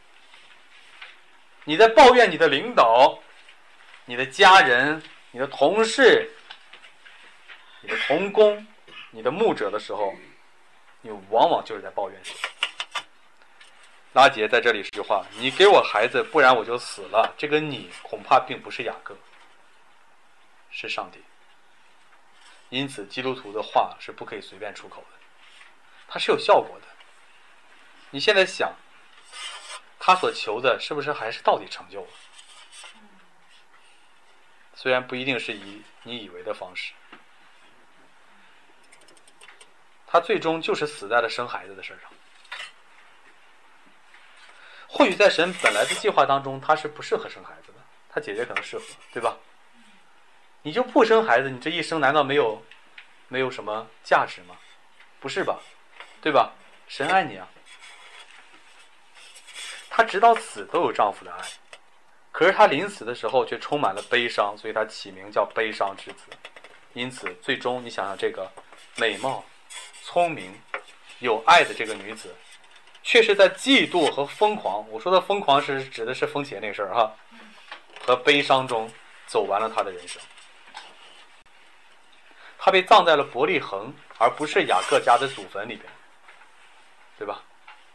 你在抱怨你的领导、你的家人、你的同事、你的同工、你的牧者的时候，你往往就是在抱怨神。拉结在这里是句话，你给我孩子，不然我就死了。这个你恐怕并不是雅各，是上帝。因此基督徒的话是不可以随便出口的，它是有效果的。你现在想，他所求的是不是还是到底成就了？虽然不一定是以你以为的方式，他最终就是死在了生孩子的事上。或许在神本来的计划当中，他是不适合生孩子的，他姐姐可能适合，对吧？你就不生孩子，你这一生难道没有没有什么价值吗？不是吧？对吧？神爱你啊，她直到死都有丈夫的爱，可是她临死的时候却充满了悲伤，所以她起名叫悲伤之子。因此最终你想想，这个美貌、聪明、有爱的这个女子，却是在嫉妒和疯狂，我说的疯狂是指的是风邪那个事儿哈，和悲伤中走完了她的人生。她被葬在了伯利恒，而不是雅各家的祖坟里边，对吧？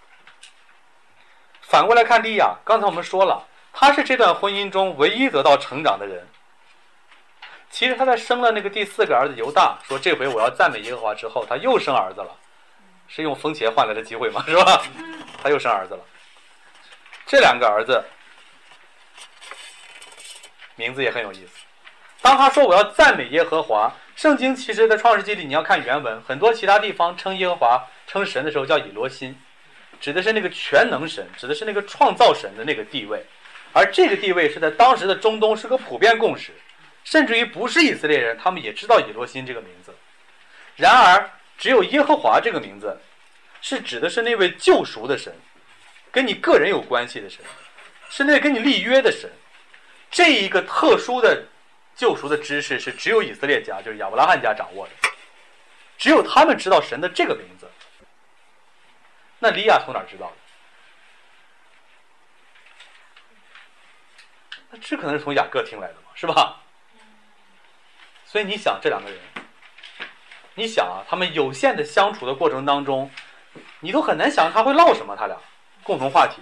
反过来看利亚，刚才我们说了，她是这段婚姻中唯一得到成长的人。其实她在生了那个第四个儿子犹大，说这回我要赞美耶和华之后，她又生儿子了，是用风邪换来的机会吗？是吧？她又生儿子了。这两个儿子名字也很有意思。当他说我要赞美耶和华，圣经其实在创世纪里你要看原文，很多其他地方称耶和华称神的时候叫以罗心，指的是那个全能神，指的是那个创造神的那个地位。而这个地位是在当时的中东是个普遍共识，甚至于不是以色列人他们也知道以罗心这个名字。然而只有耶和华这个名字是指的是那位救赎的神，跟你个人有关系的神，是那跟你立约的神。这一个特殊的救赎的知识是只有以色列家，就是亚伯拉罕家掌握的，只有他们知道神的这个名字。那利亚从哪儿知道的？那这可能是从雅各听来的嘛，是吧？所以你想这两个人，你想啊，他们有限的相处的过程当中，你都很难想他会唠什么，他俩共同话题。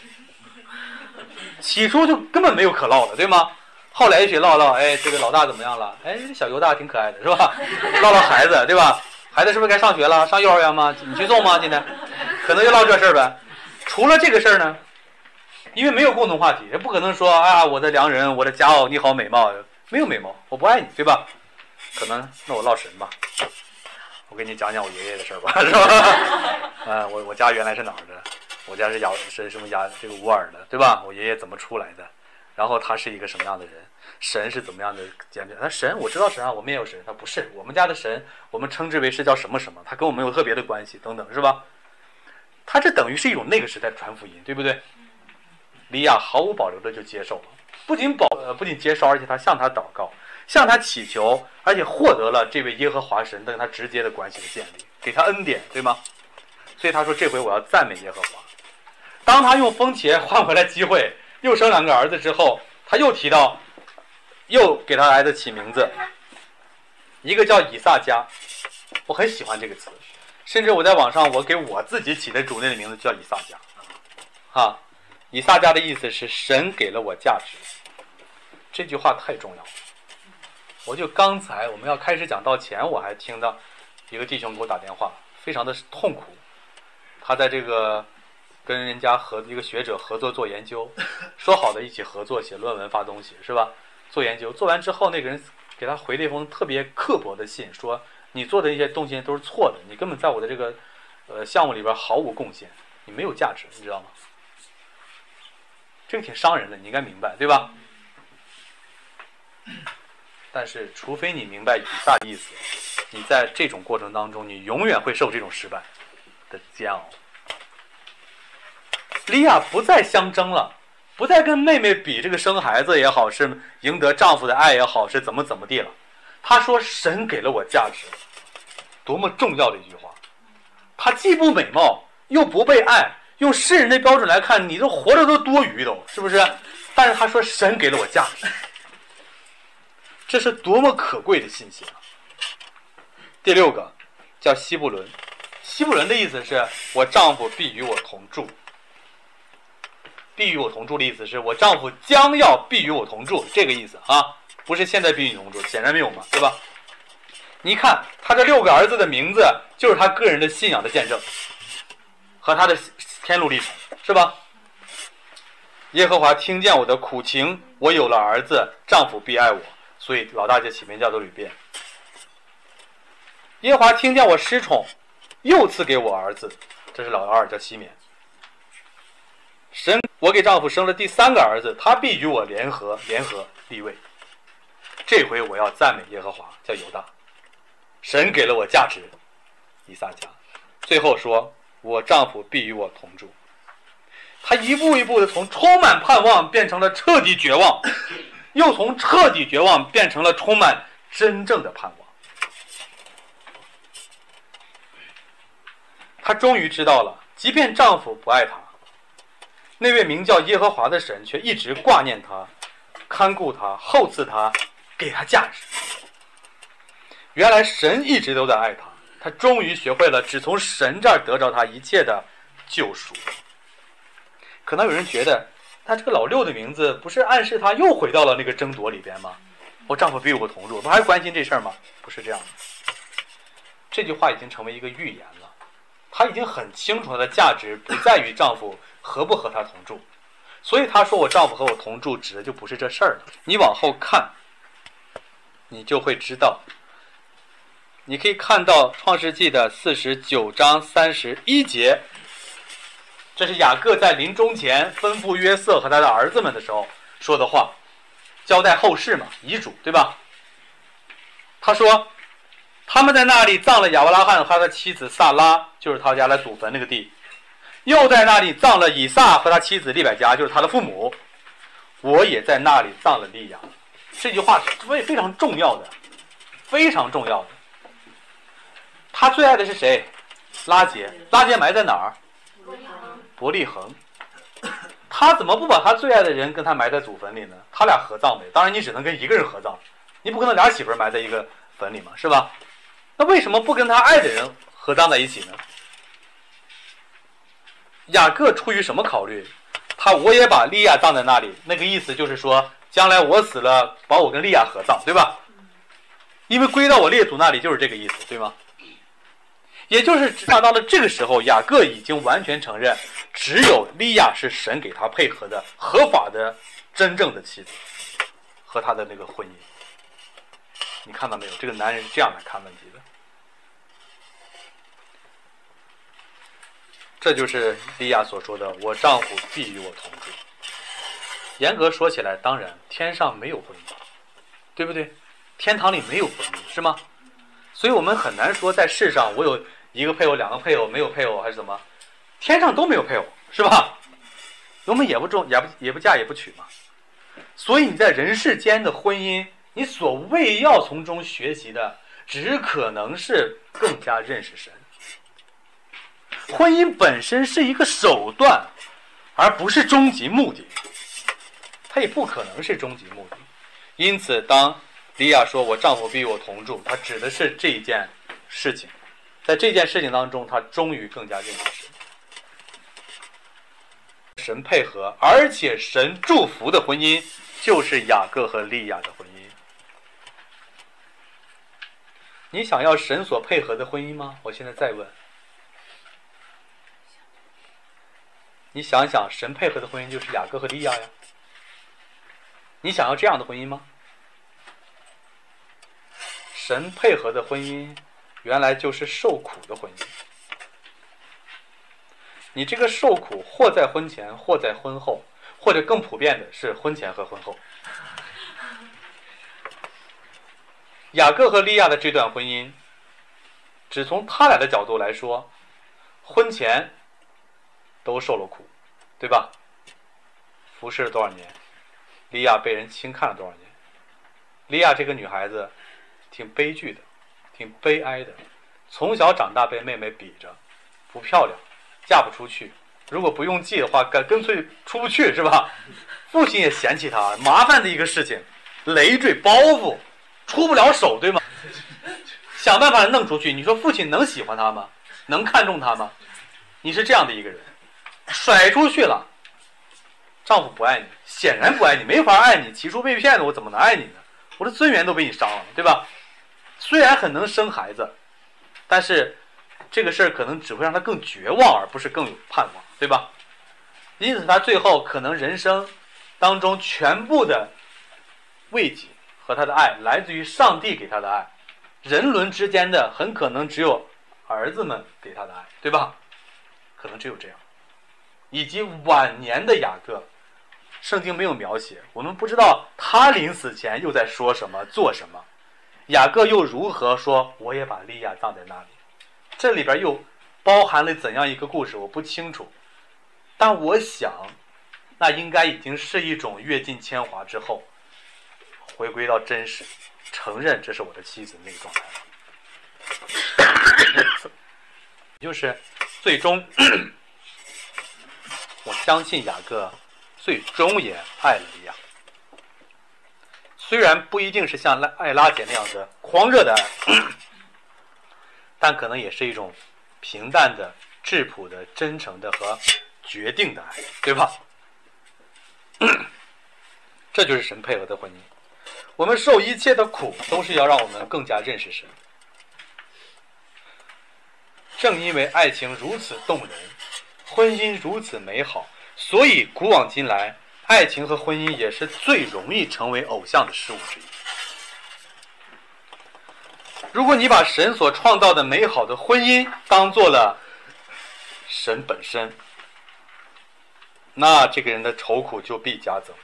起初就根本没有可唠的，对吗？后来也许唠唠，哎，这个老大怎么样了？哎，小犹大挺可爱的，是吧？唠唠孩子，对吧？孩子是不是该上学了？上幼儿园吗？你去送吗？今天可能就唠这事儿呗。除了这个事儿呢，因为没有共同话题，也不可能说啊，我的良人，我的佳偶，你好美貌，没有美貌，我不爱你，对吧？可能那我唠神吧，我给你讲讲我爷爷的事儿吧，是吧？啊，我我家原来是哪儿的？我家是雅是什么雅这个乌尔的，对吧？我爷爷怎么出来的？ 然后他是一个什么样的人，神是怎么样的鉴别。他神我知道神啊，我们也有神，他不是我们家的神，我们称之为是叫什么什么，他跟我们有特别的关系等等，是吧？他这等于是一种那个时代传福音，对不对？利亚毫无保留的就接受了，不仅保呃不仅接受，而且他向他祷告，向他祈求，而且获得了这位耶和华神跟他直接的关系的建立，给他恩典，对吗？所以他说这回我要赞美耶和华。当他用风茄换回来机会，又生两个儿子之后，他又提到，又给他儿子起名字，一个叫以撒迦，我很喜欢这个词，甚至我在网上我给我自己起的主内的名字叫以撒迦，哈，以撒迦的意思是神给了我价值，这句话太重要了。我就刚才我们要开始讲道前，我还听到一个弟兄给我打电话，非常的痛苦，他在这个跟人家合一个学者合作做研究，说好的一起合作写论文发东西是吧？做研究做完之后，那个人给他回了一封特别刻薄的信，说你做的一些东西都是错的，你根本在我的这个呃项目里边毫无贡献，你没有价值，你知道吗？这个挺伤人的，你应该明白对吧？但是除非你明白以撒的意思，你在这种过程当中你永远会受这种失败的煎熬。利亚不再相争了，不再跟妹妹比这个生孩子也好，是赢得丈夫的爱也好，是怎么怎么地了。她说神给了我价值，多么重要的一句话。她既不美貌又不被爱，用世人的标准来看，你都活着都多余都，是不是？但是她说神给了我价值，这是多么可贵的信息啊！第六个叫希布伦，希布伦的意思是我丈夫必与我同住。必与我同住的意思是我丈夫将要必与我同住，这个意思啊，不是现在必与你同住，显然没有嘛，对吧？你看他这六个儿子的名字，就是他个人的信仰的见证和他的天路历程，是吧？耶和华听见我的苦情，我有了儿子，丈夫必爱我，所以老大姐起名叫做吕便。耶和华听见我失宠，又赐给我儿子，这是老二叫西缅。神，我给丈夫生了第三个儿子，他必与我联合，联合立位。这回我要赞美耶和华，叫犹大。神给了我价值，以撒迦。最后说，我丈夫必与我同住。他一步一步的从充满盼望变成了彻底绝望，又从彻底绝望变成了充满真正的盼望。她终于知道了，即便丈夫不爱她，那位名叫耶和华的神却一直挂念她，看顾她，厚赐她，给她价值。原来神一直都在爱她，她终于学会了只从神这儿得着她一切的救赎。可能有人觉得，她这个老六的名字不是暗示她又回到了那个争夺里边吗？我丈夫必与我同住，不还关心这事儿吗？不是这样的。这句话已经成为一个预言了。她已经很清楚她的价值不在于丈夫和不和她同住，所以她说我丈夫和我同住指的就不是这事儿了。你往后看，你就会知道。你可以看到创世纪的四十九章三十一节，这是雅各在临终前吩咐约瑟和他的儿子们的时候说的话，交代后事嘛，遗嘱，对吧？他说他们在那里葬了亚伯拉罕和他的妻子萨拉，就是他家来祖坟那个地，又在那里葬了以撒和他妻子利百加，就是他的父母，我也在那里葬了利亚。这句话是非常重要的，非常重要的。他最爱的是谁？拉结。拉结埋在哪儿？伯利恒。他怎么不把他最爱的人跟他埋在祖坟里呢？他俩合葬呗。当然你只能跟一个人合葬，你不可能俩媳妇埋在一个坟里嘛，是吧？那为什么不跟他爱的人合葬在一起呢？雅各出于什么考虑？他我也把利亚葬在那里，那个意思就是说将来我死了把我跟利亚合葬，对吧？因为归到我列祖那里就是这个意思，对吗？也就是到了这个时候，雅各已经完全承认只有利亚是神给他配合的合法的真正的妻子和他的那个婚姻。你看到没有？这个男人是这样来看问题的。这就是利亚所说的我丈夫必与我同住。 严格说起来，当然天上没有婚姻，对不对？天堂里没有婚姻，是吗？所以我们很难说在世上我有一个配偶、两个配偶，没有配偶还是怎么？天上都没有配偶，是吧？我们也不中，也不也不嫁也不娶嘛。所以你在人世间的婚姻，你所谓要从中学习的，只可能是更加认识神。婚姻本身是一个手段，而不是终极目的，它也不可能是终极目的。因此当利亚说我丈夫必与我同住，他指的是这一件事情。在这件事情当中，他终于更加认识神。神配合而且神祝福的婚姻，就是雅各和利亚的婚姻。你想要神所配合的婚姻吗？我现在再问，你想想，神配合的婚姻就是雅各和利亚呀。你想要这样的婚姻吗？神配合的婚姻原来就是受苦的婚姻。你这个受苦或在婚前或在婚后，或者更普遍的是婚前和婚后。雅各和利亚的这段婚姻，只从他俩的角度来说，婚前都受了苦，对吧？服侍了多少年？利亚被人轻看了多少年？利亚这个女孩子挺悲剧的，挺悲哀的，从小长大被妹妹比着，不漂亮，嫁不出去，如果不用计的话，干干脆出不去，是吧？父亲也嫌弃她，麻烦的一个事情，累赘包袱，出不了手，对吗？想办法弄出去。你说父亲能喜欢她吗？能看重她吗？你是这样的一个人，甩出去了，丈夫不爱你，显然不爱你，没法爱你，起初被骗的，我怎么能爱你呢？我的尊严都被你伤了，对吧？虽然很能生孩子，但是这个事儿可能只会让他更绝望，而不是更有盼望，对吧？因此他最后可能人生当中全部的慰藉和他的爱来自于上帝给他的爱，人伦之间的很可能只有儿子们给他的爱，对吧？可能只有这样。以及晚年的雅各，圣经没有描写，我们不知道他临死前又在说什么做什么，雅各又如何说我也把利亚葬在那里，这里边又包含了怎样一个故事我不清楚，但我想那应该已经是一种阅尽铅华之后回归到真实，承认这是我的妻子那个状态了。就是最终我相信雅各最终也爱了利亚，虽然不一定是像爱拉结那样的狂热的爱，但可能也是一种平淡的、质朴的、真诚的和决定的爱，对吧？这就是神配合的婚姻。我们受一切的苦，都是要让我们更加认识神。正因为爱情如此动人，婚姻如此美好，所以古往今来，爱情和婚姻也是最容易成为偶像的事物之一。如果你把神所创造的美好的婚姻当做了神本身，那这个人的愁苦就必加增。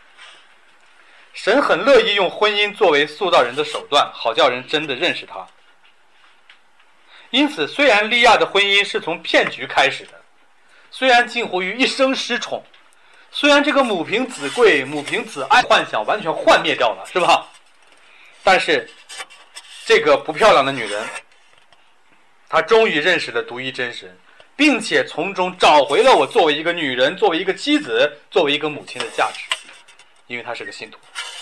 神很乐意用婚姻作为塑造人的手段，好叫人真的认识他。因此，虽然利亚的婚姻是从骗局开始的，虽然近乎于一生失宠，虽然这个母凭子贵、母凭子爱幻想完全幻灭掉了，是吧？但是这个不漂亮的女人，她终于认识了独一真神，并且从中找回了我作为一个女人、作为一个妻子、作为一个母亲的价值，因为她是个信徒，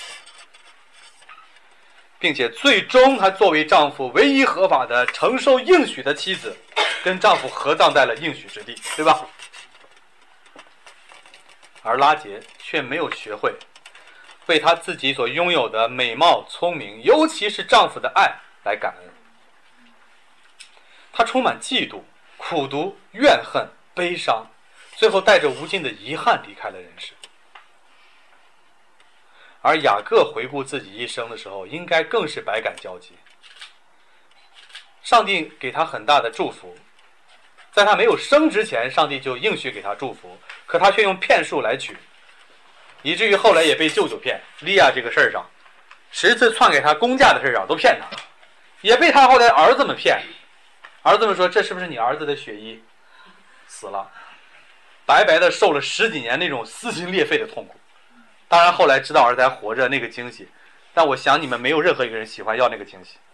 并且最终她作为丈夫唯一合法的承受应许的妻子，跟丈夫合葬在了应许之地，对吧？而拉结却没有学会为她自己所拥有的美貌、聪明，尤其是丈夫的爱来感恩。她充满嫉妒、苦毒、怨恨、悲伤，最后带着无尽的遗憾离开了人世。而雅各回顾自己一生的时候，应该更是百感交集。上帝给他很大的祝福，在他没有生之前，上帝就应许给他祝福，可他却用骗术来娶， 以至于后来也被舅舅骗。利亚这个事儿上，十次篡给他工价的事儿上都骗他，也被他后来儿子们骗。儿子们说：“这是不是你儿子的血衣？”死了，白白的受了十几年那种撕心裂肺的痛苦。当然后来知道儿子还活着，那个惊喜，但我想你们没有任何一个人喜欢要那个惊喜。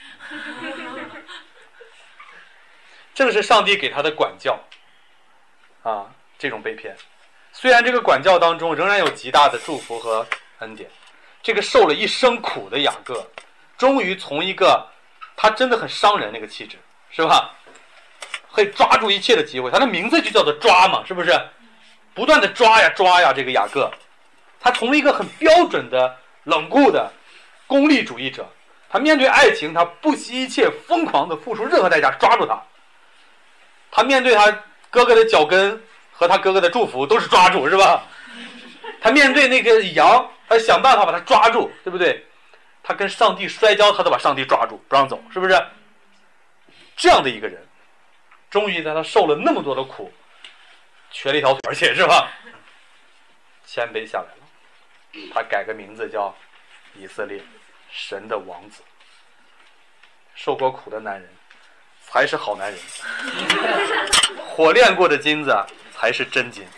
正是上帝给他的管教啊，这种被骗。虽然这个管教当中仍然有极大的祝福和恩典，这个受了一生苦的雅各，终于从一个他真的很伤人那个气质，是吧？会抓住一切的机会，他的名字就叫做抓嘛，是不是？不断的抓呀抓呀，这个雅各，他从一个很标准的冷酷的功利主义者，他面对爱情，他不惜一切疯狂的付出任何代价抓住他。他面对他哥哥的脚跟和他哥哥的祝福都是抓住，是吧？他面对那个羊，他想办法把他抓住，对不对？他跟上帝摔跤，他都把上帝抓住不让走，是不是？这样的一个人，终于在他受了那么多的苦，瘸了一条腿，而且是吧，谦卑下来了。他改个名字叫以色列，神的王子。受过苦的男人才是好男人，火炼过的金子才是真金。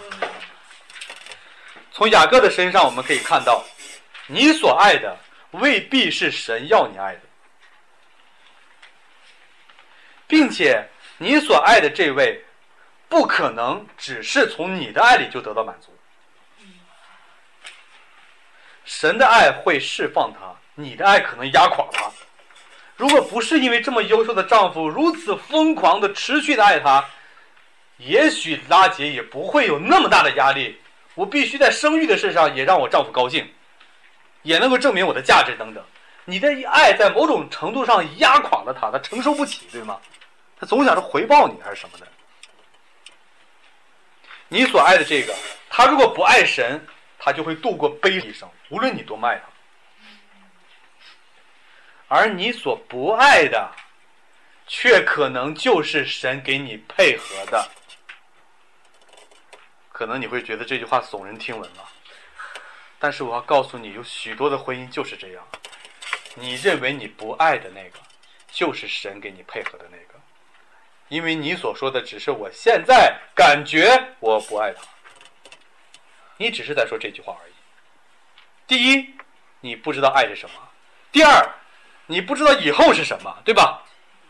从雅各的身上我们可以看到，你所爱的未必是神要你爱的，并且你所爱的这位不可能只是从你的爱里就得到满足。神的爱会释放他，你的爱可能压垮他。如果不是因为这么优秀的丈夫如此疯狂的持续的爱他，也许拉结也不会有那么大的压力。我必须在生育的事上也让我丈夫高兴，也能够证明我的价值等等。你的爱在某种程度上压垮了他，他承受不起，对吗？他总想着回报你还是什么的。你所爱的这个，他如果不爱神，他就会度过悲一生，无论你多么爱他。而你所不爱的，却可能就是神给你配合的。可能你会觉得这句话耸人听闻了，但是我要告诉你，有许多的婚姻就是这样。你认为你不爱的那个，就是神给你配合的那个，因为你所说的只是我现在感觉我不爱他，你只是在说这句话而已。第一，你不知道爱是什么；第二，你不知道以后是什么，对吧？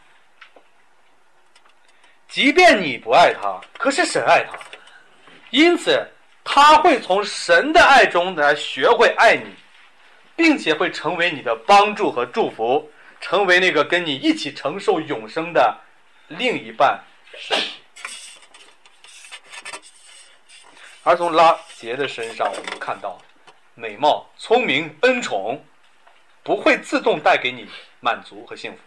即便你不爱他，可是神爱他，因此他会从神的爱中来学会爱你，并且会成为你的帮助和祝福，成为那个跟你一起承受永生的另一半身体。而从拉结的身上我们看到，美貌、聪明、恩宠不会自动带给你满足和幸福。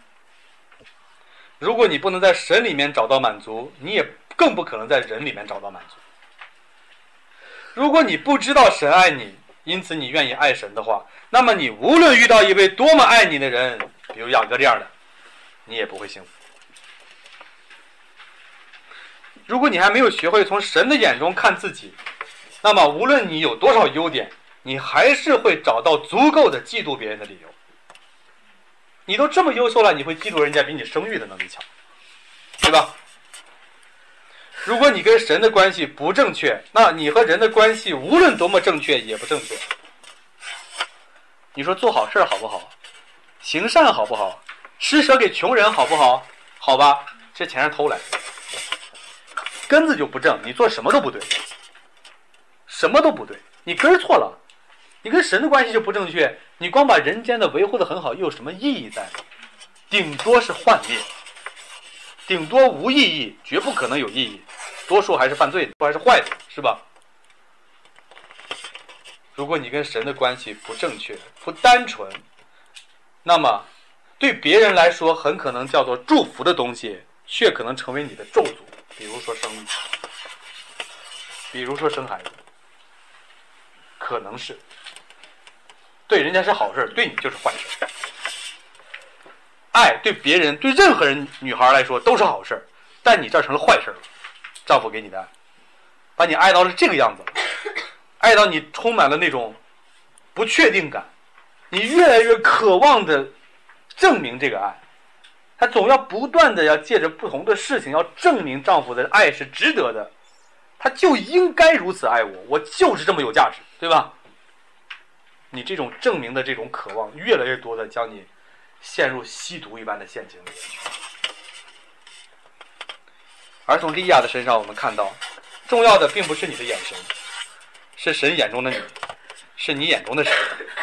如果你不能在神里面找到满足，你也更不可能在人里面找到满足。如果你不知道神爱你，因此你愿意爱神的话，那么你无论遇到一位多么爱你的人，比如雅各这样的，你也不会幸福。如果你还没有学会从神的眼中看自己，那么无论你有多少优点，你还是会找到足够的嫉妒别人的理由。你都这么优秀了，你会嫉妒人家比你生育的能力强，对吧？如果你跟神的关系不正确，那你和人的关系无论多么正确也不正确。你说做好事好不好？行善好不好？施舍给穷人好不好？好吧，这钱是偷来的，根子就不正，你做什么都不对，什么都不对，你根儿错了。你跟神的关系就不正确，你光把人间的维护得很好，又有什么意义在呢？顶多是幻灭，顶多无意义，绝不可能有意义。多数还是犯罪的，多还是坏的，是吧？如果你跟神的关系不正确、不单纯，那么对别人来说很可能叫做祝福的东西，却可能成为你的咒诅。比如说生育，比如说生孩子，可能是对人家是好事，对你就是坏事。爱对别人、对任何人、女孩来说都是好事，但你这儿成了坏事了。丈夫给你的爱，把你爱到了这个样子了， 爱到你充满了那种不确定感，你越来越渴望的证明这个爱，她总要不断的要借着不同的事情要证明丈夫的爱是值得的，他就应该如此爱我，我就是这么有价值，对吧？你这种证明的这种渴望越来越多的将你陷入吸毒一般的陷阱里。而从利亚的身上我们看到，重要的并不是你的眼神，是神眼中的你，是你眼中的神。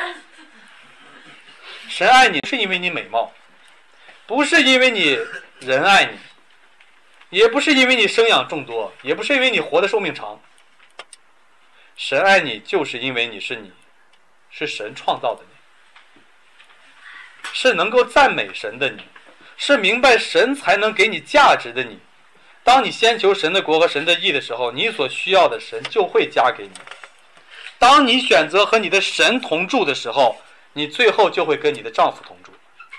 神爱你是因为你美貌，不是因为你人爱你，也不是因为你生养众多，也不是因为你活的寿命长。神爱你就是因为你是你，是神创造的你，是能够赞美神的你，是明白神才能给你价值的你。当你先求神的国和神的义的时候，你所需要的神就会加给你。当你选择和你的神同住的时候，你最后就会跟你的丈夫同住。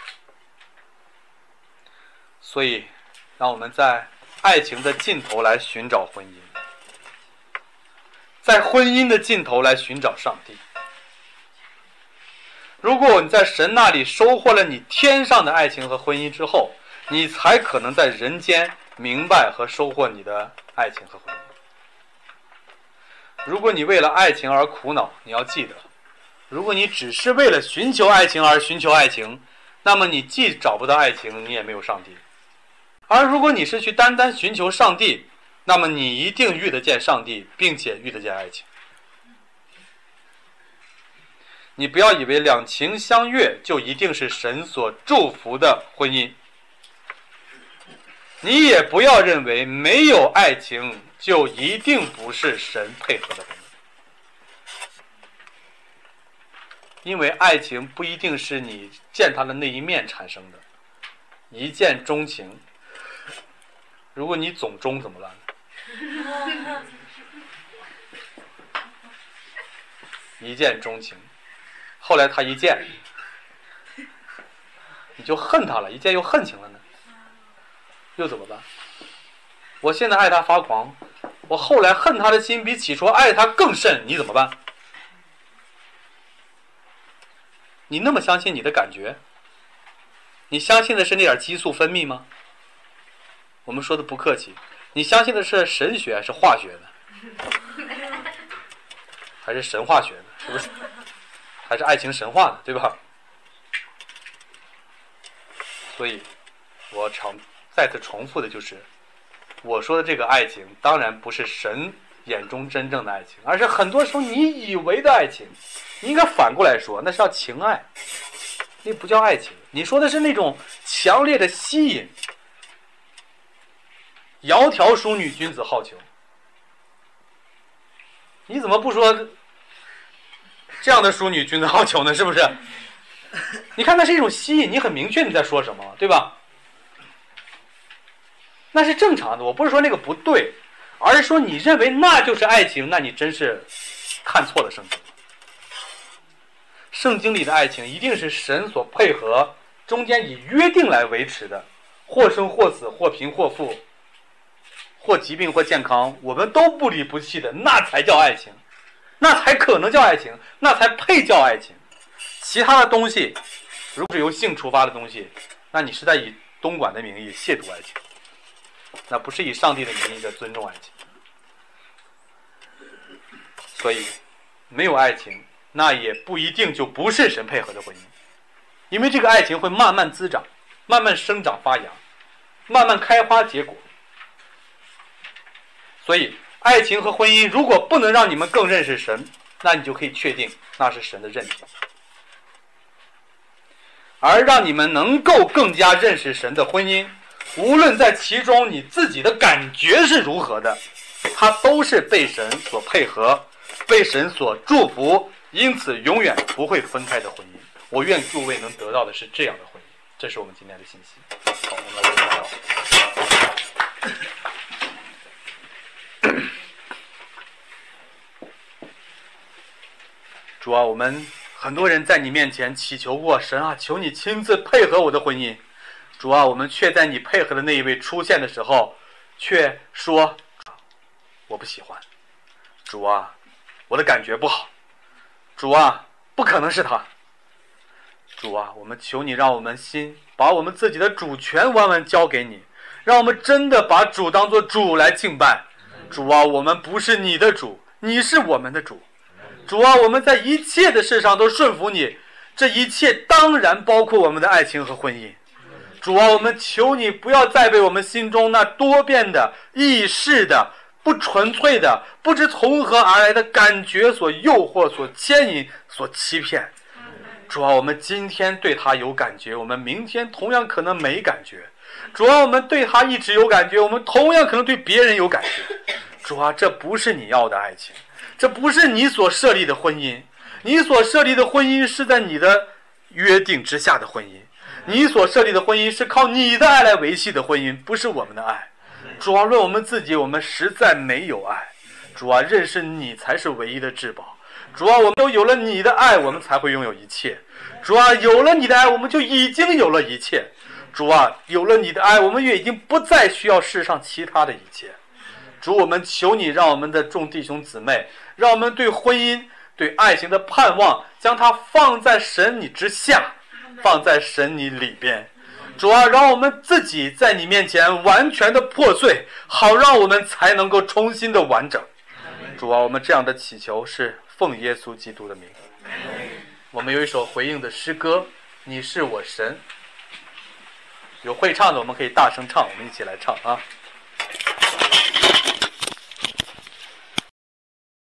所以让我们在爱情的尽头来寻找婚姻，在婚姻的尽头来寻找上帝。如果你在神那里收获了你天上的爱情和婚姻之后，你才可能在人间明白和收获你的爱情和婚姻。如果你为了爱情而苦恼，你要记得，如果你只是为了寻求爱情而寻求爱情，那么你既找不到爱情，你也没有上帝。而如果你是去单单寻求上帝，那么你一定遇得见上帝，并且遇得见爱情。你不要以为两情相悦就一定是神所祝福的婚姻，你也不要认为没有爱情就一定不是神配合的婚姻，因为爱情不一定是你见他的那一面产生的，一见钟情，如果你总钟怎么办？一见钟情，后来他一见你就恨他了，一见又恨情了呢，又怎么办？我现在爱他发狂，我后来恨他的心比起初爱他更甚，你怎么办？你那么相信你的感觉？你相信的是那点激素分泌吗？我们说的不客气，你相信的是神学还是化学的？还是神化学的？是不是？还是爱情神话的，对吧？所以我常再次重复的就是，我说的这个爱情当然不是神眼中真正的爱情，而是很多时候你以为的爱情。你应该反过来说，那是叫情爱，那不叫爱情。你说的是那种强烈的吸引，窈窕淑女，君子好逑。你怎么不说这样的淑女君子好逑呢？是不是？你看那是一种吸引，你很明确你在说什么，对吧？那是正常的，我不是说那个不对，而是说你认为那就是爱情，那你真是看错了圣经。圣经里的爱情一定是神所配合，中间以约定来维持的，或生或死，或贫或富，或疾病或健康，我们都不离不弃的，那才叫爱情，那才可能叫爱情，那才配叫爱情。其他的东西，如果是由性出发的东西，那你是在以东莞的名义亵渎爱情，那不是以上帝的名义的尊重爱情。所以没有爱情，那也不一定就不是神配合的婚姻，因为这个爱情会慢慢滋长，慢慢生长发芽，慢慢开花结果。所以爱情和婚姻如果不能让你们更认识神，那你就可以确定那是神的任凭。而让你们能够更加认识神的婚姻，无论在其中你自己的感觉是如何的，它都是被神所配合，被神所祝福，因此永远不会分开的婚姻。我愿诸位能得到的是这样的婚姻，这是我们今天的信息。好，我们来祷告。主啊，我们很多人在你面前祈求过，神啊，求你亲自配合我的婚姻。主啊，我们却在你配合的那一位出现的时候，却说我不喜欢。主啊， 我的感觉不好。主啊，不可能是他。主啊，我们求你让我们心把我们自己的主权完完交给你，让我们真的把主当作主来敬拜。主啊，我们不是你的主，你是我们的主。主啊，我们在一切的事上都顺服你，这一切当然包括我们的爱情和婚姻。主啊，我们求你不要再被我们心中那多变的、意识的、不纯粹的、不知从何而来的感觉所诱惑、所牵引、所欺骗。主啊，我们今天对他有感觉，我们明天同样可能没感觉。主啊，我们对他一直有感觉，我们同样可能对别人有感觉。主啊，这不是你要的爱情，这不是你所设立的婚姻。你所设立的婚姻是在你的约定之下的婚姻，你所设立的婚姻是靠你的爱来维系的婚姻，不是我们的爱。主啊，论我们自己，我们实在没有爱。主啊，认识你才是唯一的至宝。主啊，我们都有了你的爱，我们才会拥有一切。主啊，有了你的爱，我们就已经有了一切。主啊，有了你的爱，我们也已经不再需要世上其他的一切。主，我们求你让我们的众弟兄姊妹，让我们对婚姻、对爱情的盼望，将它放在神你之下，放在神你里边。主啊，让我们自己在你面前完全的破碎，好让我们才能够重新的完整。主啊，我们这样的祈求是奉耶稣基督的名。我们有一首回应的诗歌，你是我神。有会唱的我们可以大声唱，我们一起来唱啊。